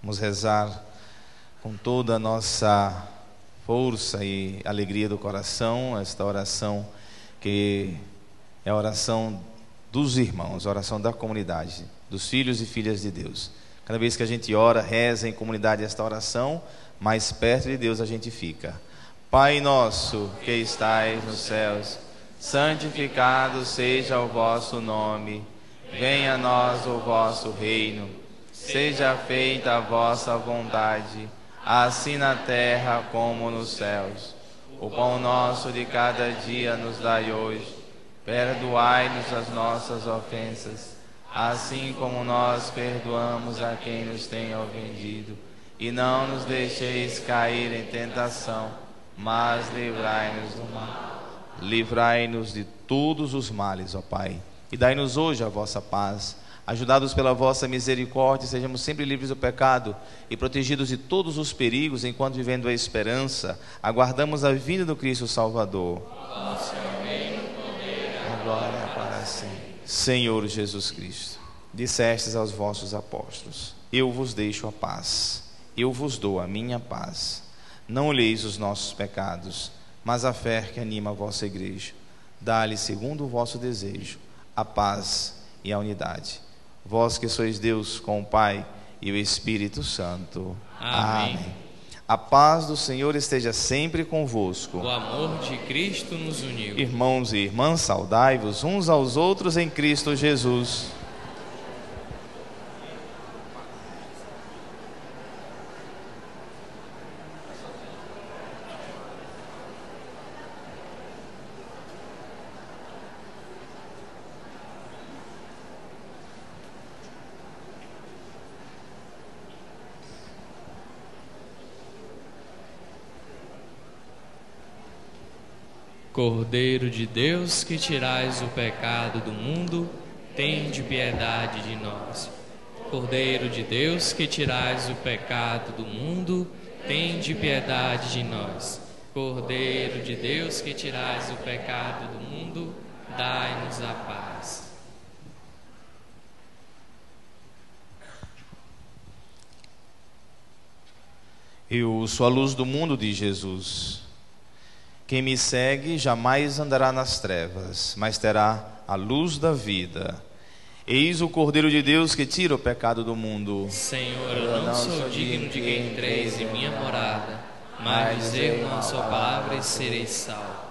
Vamos rezar com toda a nossa força e alegria do coração esta oração que é a oração dos irmãos, a oração da comunidade, dos filhos e filhas de Deus. Cada vez que a gente ora, reza em comunidade esta oração, mais perto de Deus a gente fica. Pai nosso que estais nos céus, santificado seja o vosso nome. Venha a nós o vosso reino. Seja feita a vossa vontade, assim na terra como nos céus. O pão nosso de cada dia nos dai hoje. Perdoai-nos as nossas ofensas, assim como nós perdoamos a quem nos tem ofendido. E não nos deixeis cair em tentação, mas livrai-nos do mal. Livrai-nos de todos os males, ó Pai, e dai-nos hoje a vossa paz. Ajudados pela vossa misericórdia, sejamos sempre livres do pecado e protegidos de todos os perigos, enquanto vivendo a esperança, aguardamos a vinda do Cristo Salvador. A glória para sempre. Senhor Jesus Cristo, dissestes aos vossos apóstolos: eu vos deixo a paz, eu vos dou a minha paz. Não olheis os nossos pecados, mas a fé que anima a vossa igreja. Dá-lhe, segundo o vosso desejo, a paz e a unidade. Vós que sois Deus com o Pai e o Espírito Santo. Amém. A paz do Senhor esteja sempre convosco. O amor de Cristo nos uniu. Irmãos e irmãs, saudai-vos uns aos outros em Cristo Jesus. Cordeiro de Deus, que tirais o pecado do mundo, tende piedade de nós. Cordeiro de Deus, que tirais o pecado do mundo, tende piedade de nós. Cordeiro de Deus, que tirais o pecado do mundo, dai-nos a paz. Eu sou a luz do mundo, diz Jesus. Quem me segue jamais andará nas trevas, mas terá a luz da vida. Eis o Cordeiro de Deus que tira o pecado do mundo. Senhor, eu não sou digno de que entreis em minha morada, mas dizer uma só palavra e serei salvo.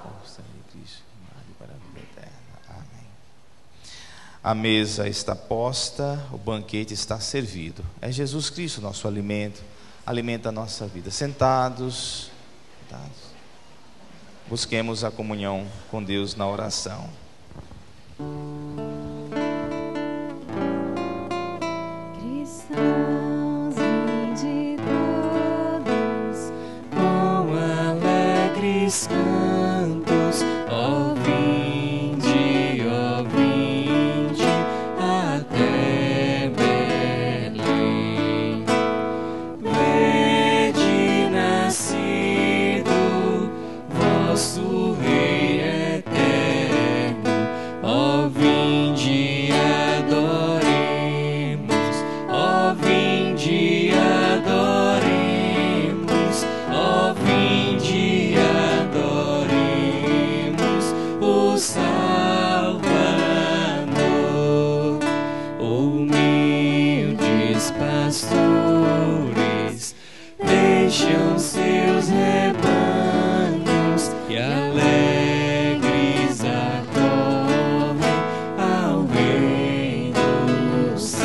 A mesa está posta, o banquete está servido. É Jesus Cristo nosso alimento, alimenta a nossa vida. Sentados. Busquemos a comunhão com Deus na oração. Cristãos, vinde todos com alegres cantos, ó vinde até Belém. Vede nascido vosso Rei eterno, ó vinde adoremos, ó vinde adoremos, ó vinde adoremos o Salvador. Humildes pastores deixam seus rebanhos e alegres acorrem ao reino do céu.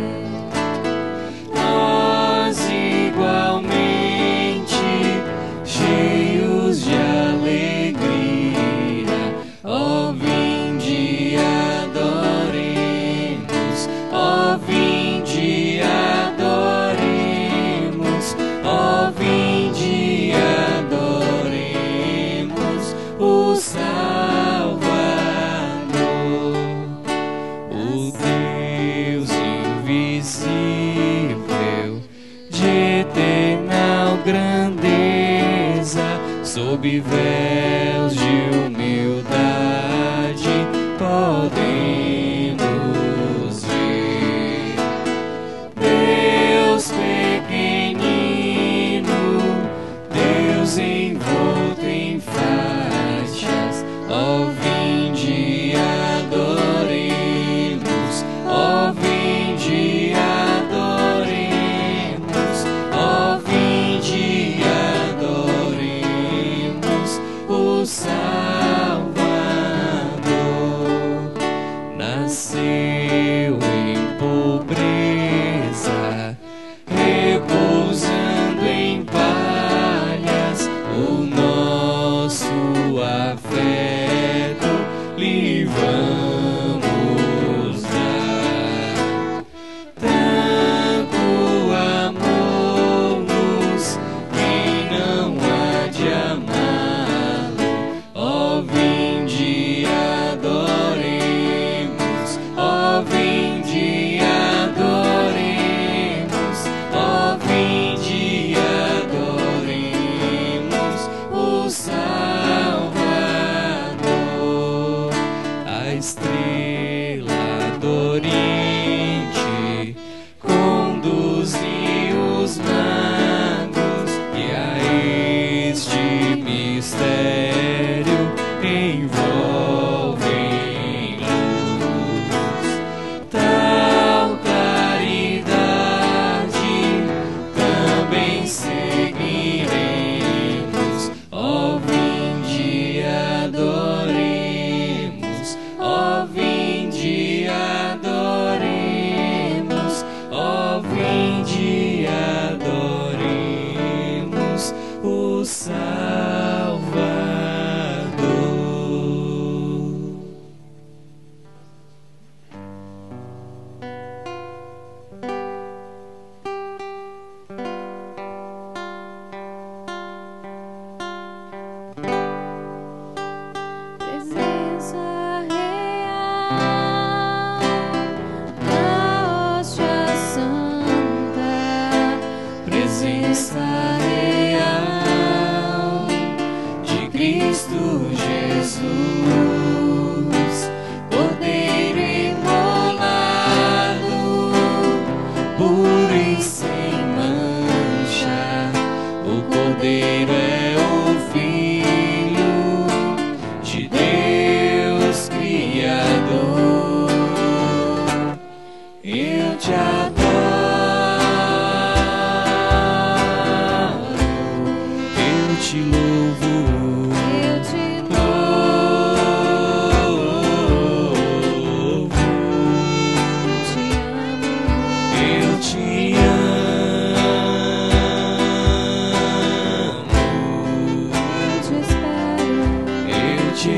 Nós igualmente, cheios de alegria, ó vinde adoremos, ó vinde adoremos, ó vinde adoremos o Salvador. O Deus invisível, de eternal grandeza, sob véus de humildade podemos ver. Deus pequeno Jesus envolto em faixas, ó vinde adoremos, ó vinde adoremos, ó vinde adoremos o Salvador. Nasceu em pobreza, repousando em palhas, o nosso afeto lhe vamos dar. Tanto amor-nos, quem não há de amá-lo, ó vinde adoremos, ó vinde adoremos, ó vinde adoremos o Salvador. A estrela do Oriente conduziu os magos e a este mistério envolvem luz. Tal caridade também seguiremos, ó vinde adoremos, ó vinde adoremos, ó vinde adoremos o Salvador. Presença real na hóstia santa, Presença real de Cristo Jesus, Cordeiro imolado, puro e sem mancha. O Cordeiro é o Filho de Deus Criador. Eu te adoro, eu te louvo, eu te louvo, te amo, eu te amo, eu te espero, eu te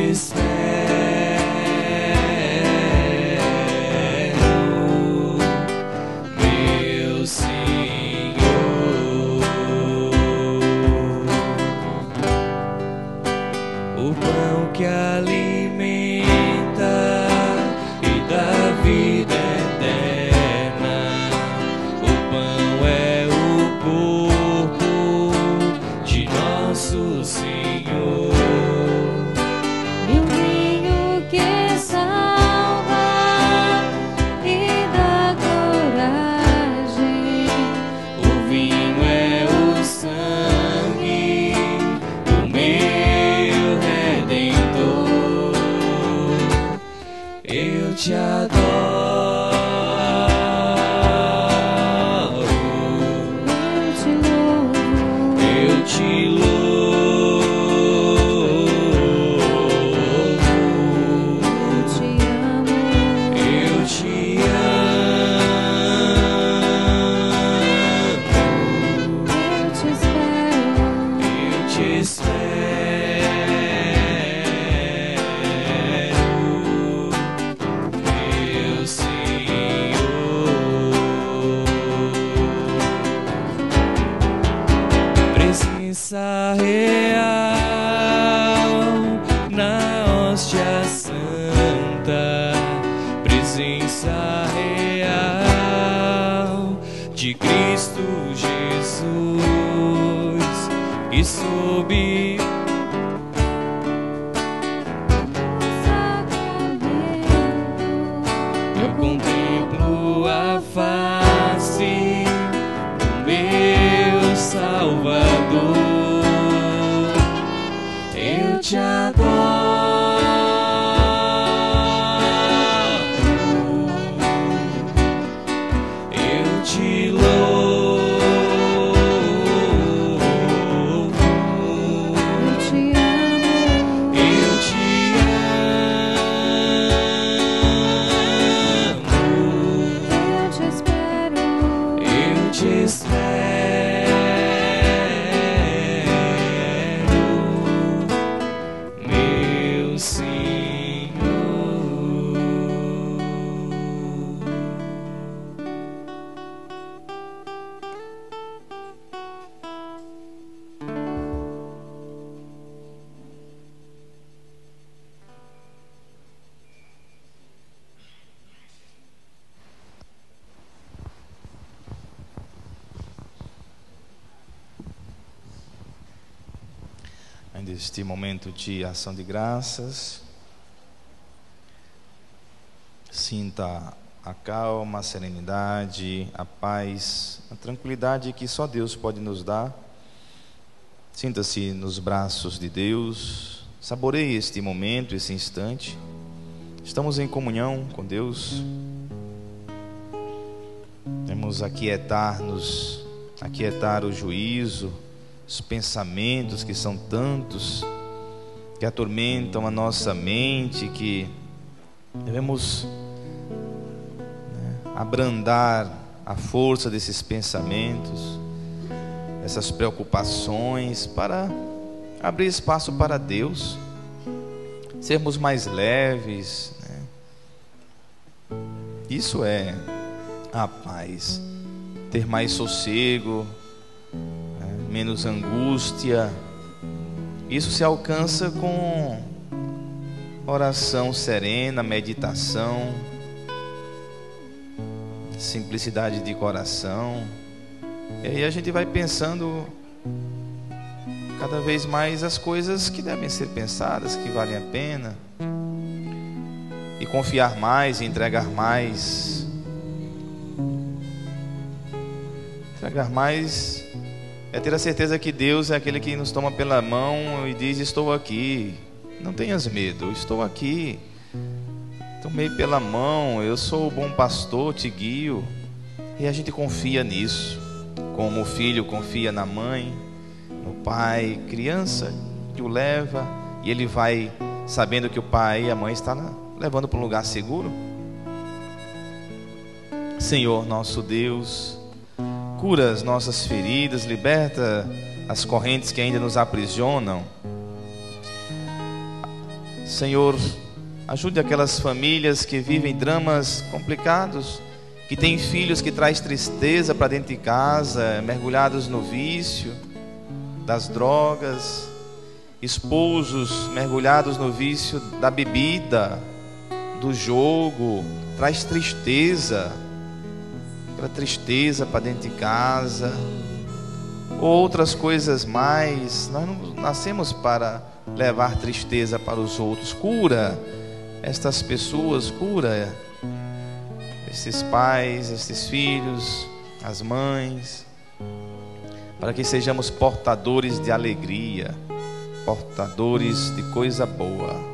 espero, meu Senhor. O pão que alimenta e dá vida eterna. O pão é o corpo de nosso Senhor. e o vinho que salva e dá coragem. O vinho é o sangue do meu Redentor. Eu te adoro, Eu te louvo, eu te louvo, eu te amo, eu te amo, eu te espero, eu te espero, meu Senhor. Presença real na hóstia santa, presença real de Cristo Jesus, que sob eu contemplo a face do meu Salvador. ainda este momento de ação de graças. Sinta a calma, a serenidade, a paz, a tranquilidade que só Deus pode nos dar. Sinta-se nos braços de Deus. Saboreie este momento, esse instante. Estamos em comunhão com Deus. Vamos aquietar-nos, aquietar o juízo, os pensamentos que são tantos, que atormentam a nossa mente, que devemos abrandar a força desses pensamentos, essas preocupações, para abrir espaço para Deus, sermos mais leves, né? Isso é a paz, ter mais sossego, menos angústia. Isso se alcança com oração serena, meditação, simplicidade de coração. E aí a gente vai pensando cada vez mais as coisas que devem ser pensadas, que valem a pena, e confiar mais, entregar mais. Entregar mais é ter a certeza que Deus é aquele que nos toma pela mão e diz: estou aqui, não tenhas medo, estou aqui, tomei pela mão, eu sou o bom pastor, te guio. E a gente confia nisso, como o filho confia na mãe, no pai. Criança que o leva e ele vai sabendo que o pai e a mãe estão levando para um lugar seguro. Senhor nosso Deus, cura as nossas feridas, liberta as correntes que ainda nos aprisionam. Senhor, ajude aquelas famílias que vivem dramas complicados, que têm filhos que traz tristeza para dentro de casa, mergulhados no vício das drogas, esposos mergulhados no vício da bebida, do jogo, traz tristeza, aquela tristeza para dentro de casa, outras coisas mais. Nós não nascemos para levar tristeza para os outros. Cura estas pessoas, cura esses pais, esses filhos, as mães, para que sejamos portadores de alegria, portadores de coisa boa.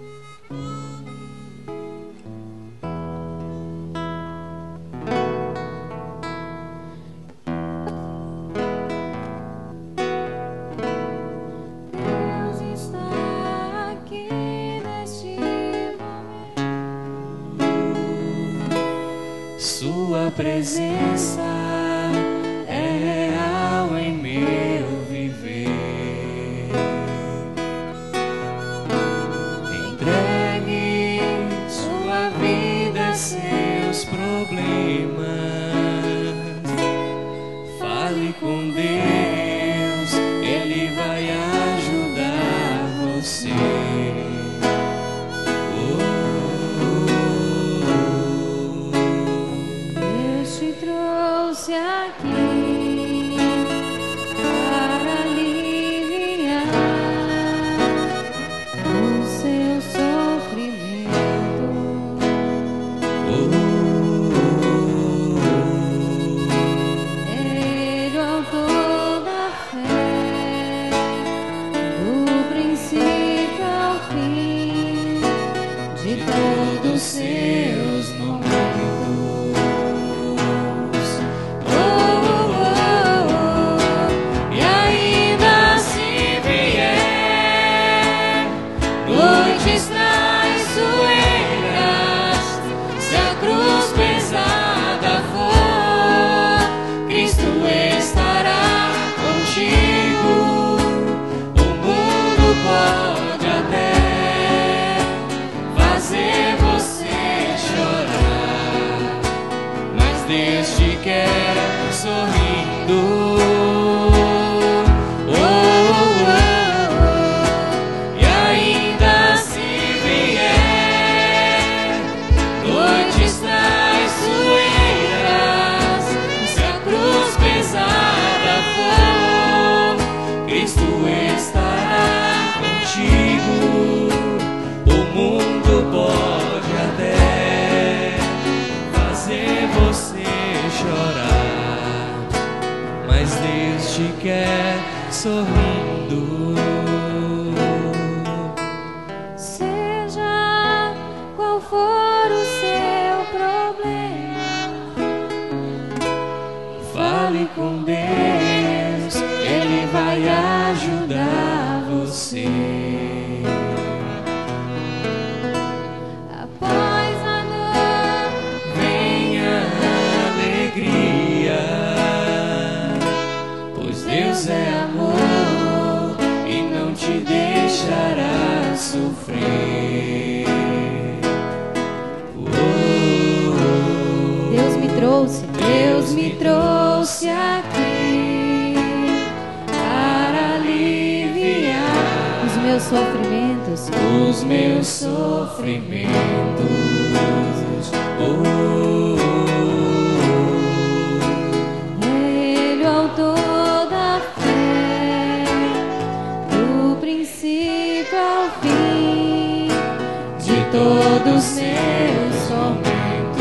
Presença é real em meu viver. Entregue sua vida, seus problemas. Fale com Deus, Ele vai ajudar você. Trouxe aqui para aliviar o seu sofrimento. Ele é o autor da fé, do princípio ao fim, de todos os seus momentos. Pode até fazer você quer sorrindo. Seja qual for o seu problema, Fale com Deus, Ele vai ajudar você. após a dor, Venha a alegria, pois Deus é amor e não te deixará sofrer. Deus me trouxe aqui para aliviar os meus sofrimentos. Os meus sofrimentos. Ele é o autor da fé, do princípio ao fim, De todos os seus tormentos.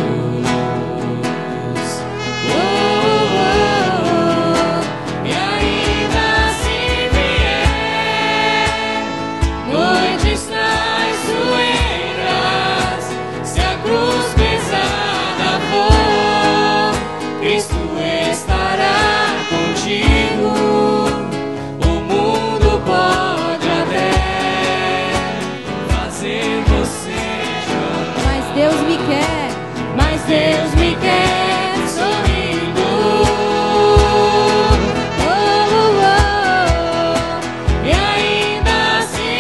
E ainda se vier noites traiçoeiras, se a cruz pesada for, Cristo estará contigo. O mundo pode até fazer você chorar, mas Deus me quer. mas Deus me quer sorrindo. Oh, oh, oh. E ainda se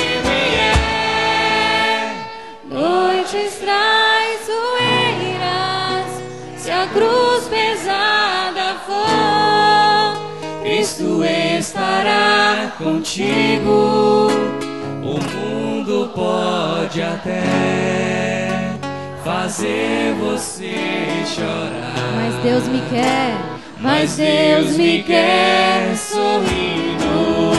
vier Noites traiçoeiras, se a cruz pesada for, Cristo estará contigo. O mundo pode até fazer você chorar, mas Deus me quer. mas Deus me quer sorrindo.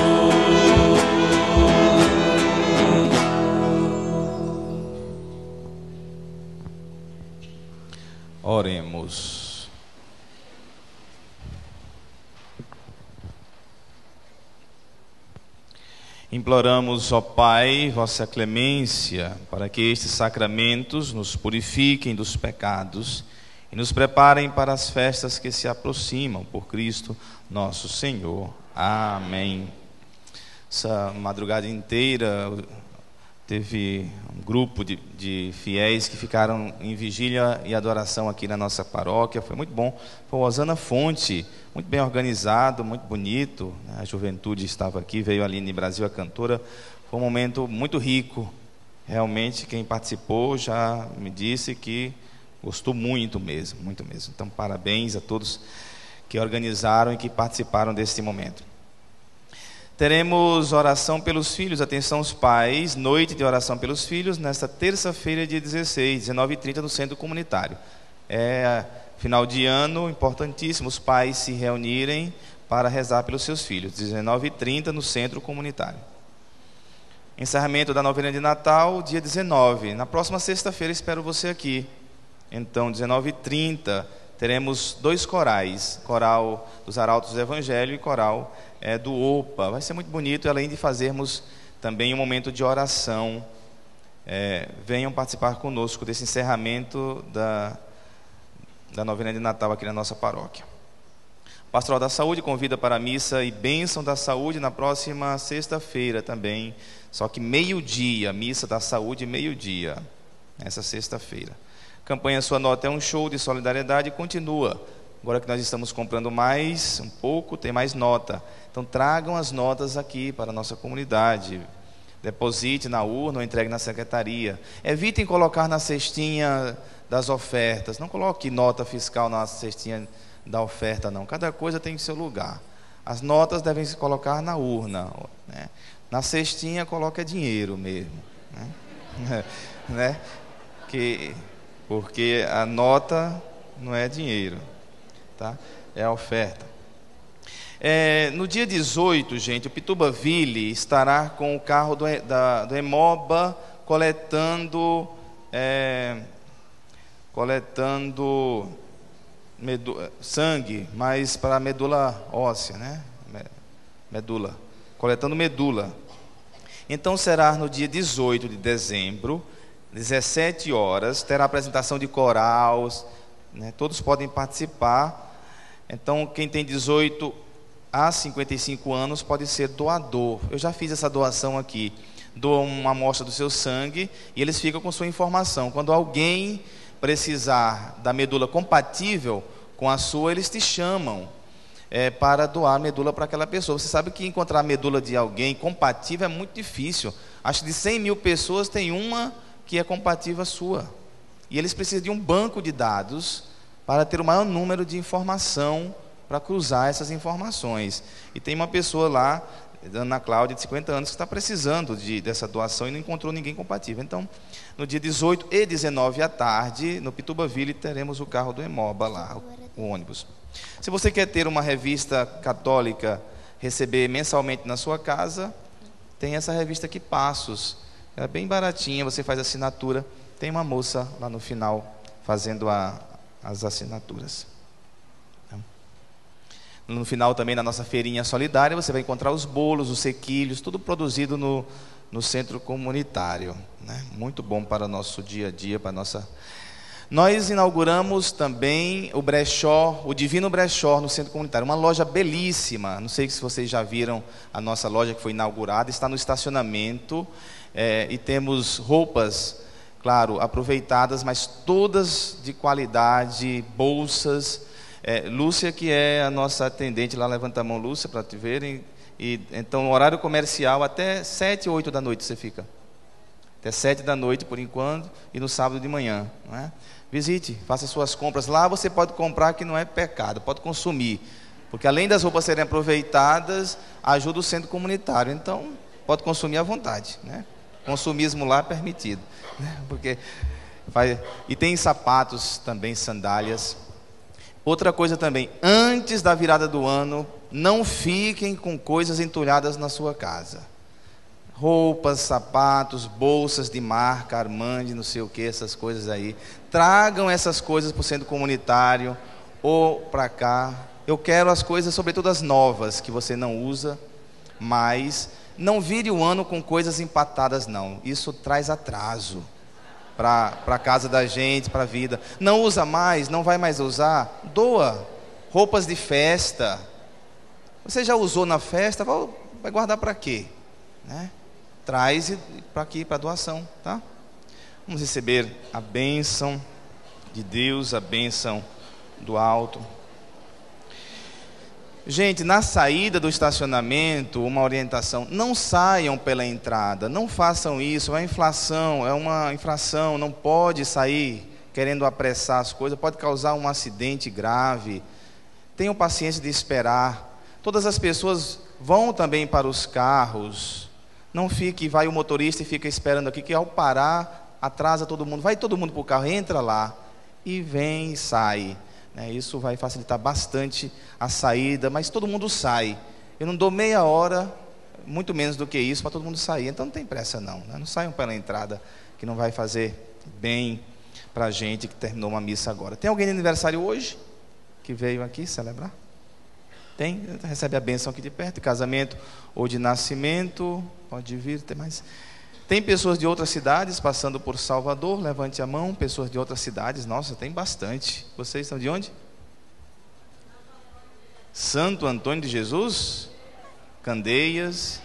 Oremos. Imploramos, ó Pai, vossa clemência, para que estes sacramentos nos purifiquem dos pecados e nos preparem para as festas que se aproximam, por Cristo nosso Senhor. Amém. Essa madrugada inteira teve um grupo de fiéis que ficaram em vigília e adoração aqui na nossa paróquia. Foi muito bom. Foi o Osana Fonte, muito bem organizado, muito bonito. A juventude estava aqui, veio a Aline Brasil, a cantora. Foi um momento muito rico. Realmente, quem participou já me disse que gostou muito mesmo, muito mesmo. Então, parabéns a todos que organizaram e que participaram desse momento. Teremos oração pelos filhos, atenção os pais, noite de oração pelos filhos, nesta terça-feira, dia 16, 19h30, no Centro Comunitário. É final de ano, importantíssimo os pais se reunirem para rezar pelos seus filhos, 19h30 no Centro Comunitário. Encerramento da novena de Natal, dia 19, na próxima sexta-feira espero você aqui. Então, 19h30, teremos 2 corais, coral dos Arautos do Evangelho e coral do OPA. Vai ser muito bonito, além de fazermos também um momento de oração. Venham participar conosco desse encerramento da novena de Natal aqui na nossa paróquia. Pastoral da Saúde convida para a missa e bênção da saúde na próxima sexta-feira também, só que meio-dia, missa da saúde meio-dia, essa sexta-feira. Campanha Sua Nota é um Show de Solidariedade continua. Agora que nós estamos comprando mais um pouco, tem mais nota. Então tragam as notas aqui para a nossa comunidade. Deposite na urna ou entregue na secretaria. Evitem colocar na cestinha das ofertas. Não coloque nota fiscal na cestinha da oferta, não. Cada coisa tem seu lugar. As notas devem se colocar na urna, né? Na cestinha coloca dinheiro mesmo, né? Porque a nota não é dinheiro, tá? É a oferta. No dia 18, gente, o Pitubaville estará com o carro do Hemoba coletando sangue, mas para a medula óssea, né? medula, coletando medula. Então será no dia 18 de dezembro, 17 horas, terá apresentação de coral, né? Todos podem participar. Então quem tem 18 a 55 anos pode ser doador. Eu já fiz essa doação aqui. Doa uma amostra do seu sangue e eles ficam com sua informação. Quando alguém precisar da medula compatível com a sua, eles te chamam para doar a medula para aquela pessoa. Você sabe que encontrar a medula de alguém compatível é muito difícil. Acho que de 100 mil pessoas tem uma que é compatível à sua. E eles precisam de um banco de dados para ter o maior número de informação, para cruzar essas informações. E tem uma pessoa lá, Ana Cláudia, de 50 anos, que está precisando dessa doação e não encontrou ninguém compatível. Então, no dia 18 e 19 à tarde, no Pitubaville, teremos o carro do Hemoba lá, o ônibus. Se você quer ter uma revista católica, receber mensalmente na sua casa, tem essa revista aqui, Passos. É bem baratinha, você faz assinatura. Tem uma moça lá no final fazendo as assinaturas. No final também, na nossa feirinha solidária, você vai encontrar os bolos, os sequilhos, tudo produzido no centro comunitário, né? Muito bom para o nosso dia a dia, para a nossa... Nós inauguramos também o brechó, o Divino Brechó, no centro comunitário, uma loja belíssima. Não sei se vocês já viram a nossa loja que foi inaugurada, está no estacionamento, e temos roupas, claro, aproveitadas, mas todas de qualidade, bolsas. Lúcia, que é a nossa atendente lá, levanta a mão, Lúcia, para te verem. Então, horário comercial até 7 ou 8 da noite você fica. Até 7 da noite, por enquanto, e no sábado de manhã, não é? Visite, faça suas compras. Lá você pode comprar, que não é pecado, pode consumir. Porque além das roupas serem aproveitadas, ajuda o centro comunitário. Então, pode consumir à vontade, né? Consumismo lá é permitido, né? E tem sapatos também, sandálias. Outra coisa também, antes da virada do ano, não fiquem com coisas entulhadas na sua casa. Roupas, sapatos, bolsas de marca, Armani, não sei o que, essas coisas aí. Tragam essas coisas para o centro comunitário ou para cá. Eu quero as coisas, sobretudo as novas, que você não usa, mas não vire o ano com coisas empatadas, não. Isso traz atraso para a casa da gente, para a vida. Não usa mais, não vai mais usar, doa. Roupas de festa. Você já usou na festa, vai guardar para quê? Né? Traz para aqui, para doação, tá? Vamos receber a bênção de Deus, a bênção do alto. Gente, na saída do estacionamento, uma orientação: não saiam pela entrada, não façam isso, é uma infração, não pode sair querendo apressar as coisas, pode causar um acidente grave. Tenham paciência de esperar. Todas as pessoas vão também para os carros. Não vai o motorista e fica esperando aqui, que ao parar, atrasa todo mundo. Vai todo mundo para o carro, entra lá e vem e sai. Isso vai facilitar bastante a saída, mas todo mundo sai. Eu não dou meia hora, muito menos do que isso, para todo mundo sair. Então não tem pressa não, né? Não saiam pela entrada, que não vai fazer bem para a gente que terminou uma missa agora. Tem alguém de aniversário hoje que veio aqui celebrar? Tem? Recebe a bênção aqui de perto, de casamento ou de nascimento. Pode vir, tem mais. Tem pessoas de outras cidades passando por Salvador, levante a mão. Pessoas de outras cidades, nossa, tem bastante. Vocês são de onde? Santo Antônio de Jesus? Candeias?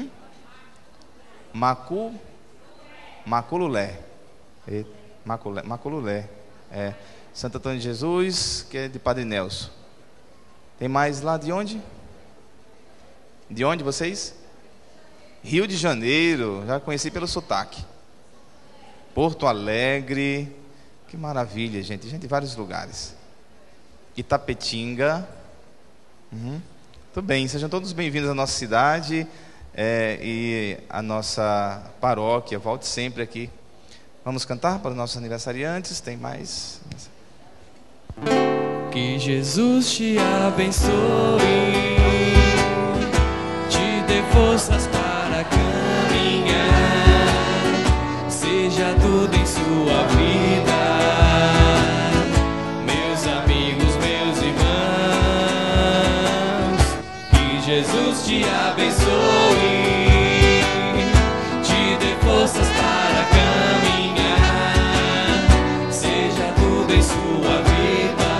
Macululé. Macululé. Santo Antônio de Jesus, que é de Padre Nelson. Tem mais lá de onde? De onde vocês? Rio de Janeiro, já conheci pelo sotaque. Porto Alegre, que maravilha, gente de vários lugares. Itapetinga. Tudo bem, sejam todos bem-vindos à nossa cidade e à nossa paróquia. Volte sempre aqui. Vamos cantar para os nossos aniversariantes. Tem mais? Que Jesus te abençoe, te dê forças para caminhar, seja tudo em sua vida, meus amigos, meus irmãos. Que Jesus te te abençoe, te dê forças para caminhar, seja tudo em sua vida,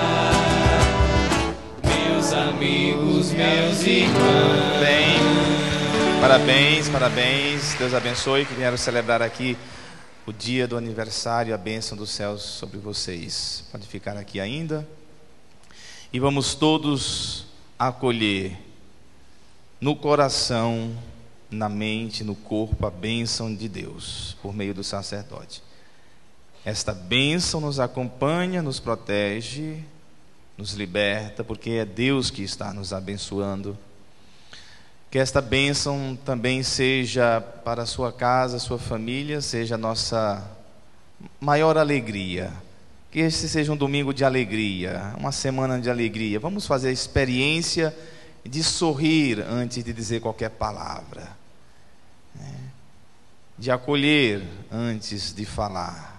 meus amigos, meus irmãos. Bem, parabéns, parabéns. Deus abençoe que vieram celebrar aqui o dia do aniversário, a bênção dos céus sobre vocês. Pode ficar aqui ainda. E vamos todos acolher no coração, na mente, no corpo, a bênção de Deus, por meio do sacerdote. Esta bênção nos acompanha, nos protege, nos liberta, porque é Deus que está nos abençoando. Que esta bênção também seja para a sua casa, sua família, seja a nossa maior alegria. Que este seja um domingo de alegria, uma semana de alegria. Vamos fazer a experiência de sorrir antes de dizer qualquer palavra, né? De acolher antes de falar.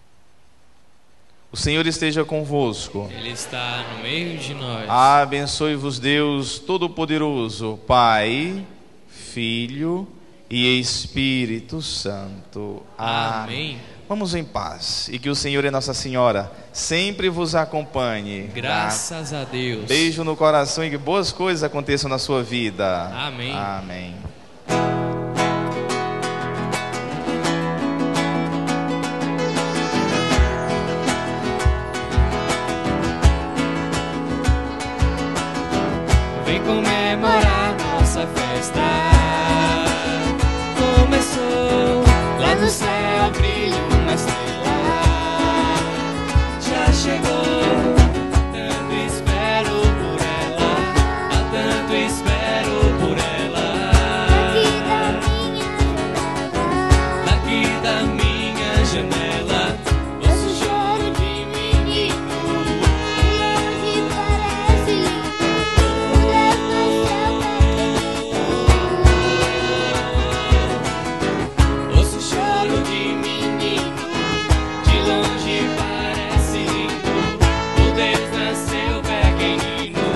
O Senhor esteja convosco. Ele está no meio de nós. Abençoe-vos Deus Todo-Poderoso, Pai, Filho e Espírito Santo. Amém. Vamos em paz e que o Senhor e Nossa Senhora sempre vos acompanhe. Graças a Deus. Beijo no coração e que boas coisas aconteçam na sua vida. Amém. Amém. Vem comemorar nossa festa. Começou lá no céu, brilha uma estrela. Já chegou, tanto espero por ela, há tanto espero por ela. Daqui da minha janela, ouço o choro de menino. Ouço o choro de menino, de longe parece lindo. O Deus nasceu pequenino.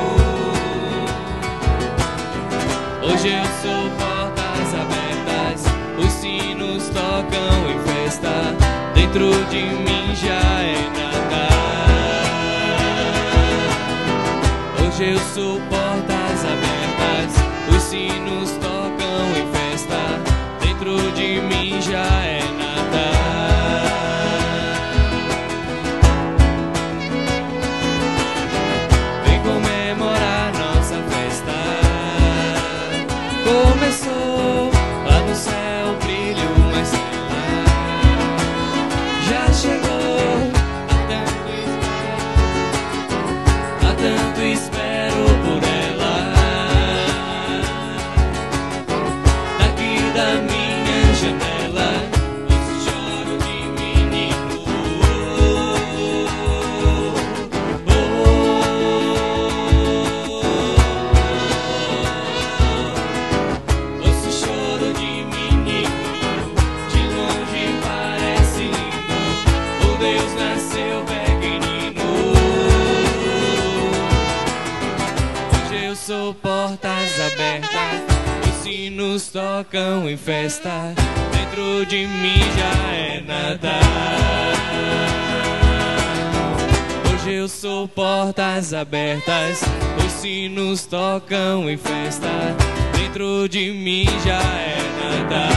Hoje eu sou portas abertas, os sinos tocam em festa. Dentro de mim já é Natal. Hoje eu sou portas abertas, os sinos tocam em festa. Dentro de mim já é Natal. Vem comemorar nossa festa. Começou lá no céu, brilha uma estrela. Já chegou, há tanto espero por ela. Daqui da minha janela, ouço o choro de menino. Ouço o choro de menino, de longe parece lindo. O Deus nasceu pequenino. Hoje eu sou portas abertas, os sinos tocam em festa. Dentro de mim já é Natal. Hoje eu sou portas abertas, os sinos tocam em festa. Dentro de mim já é Natal.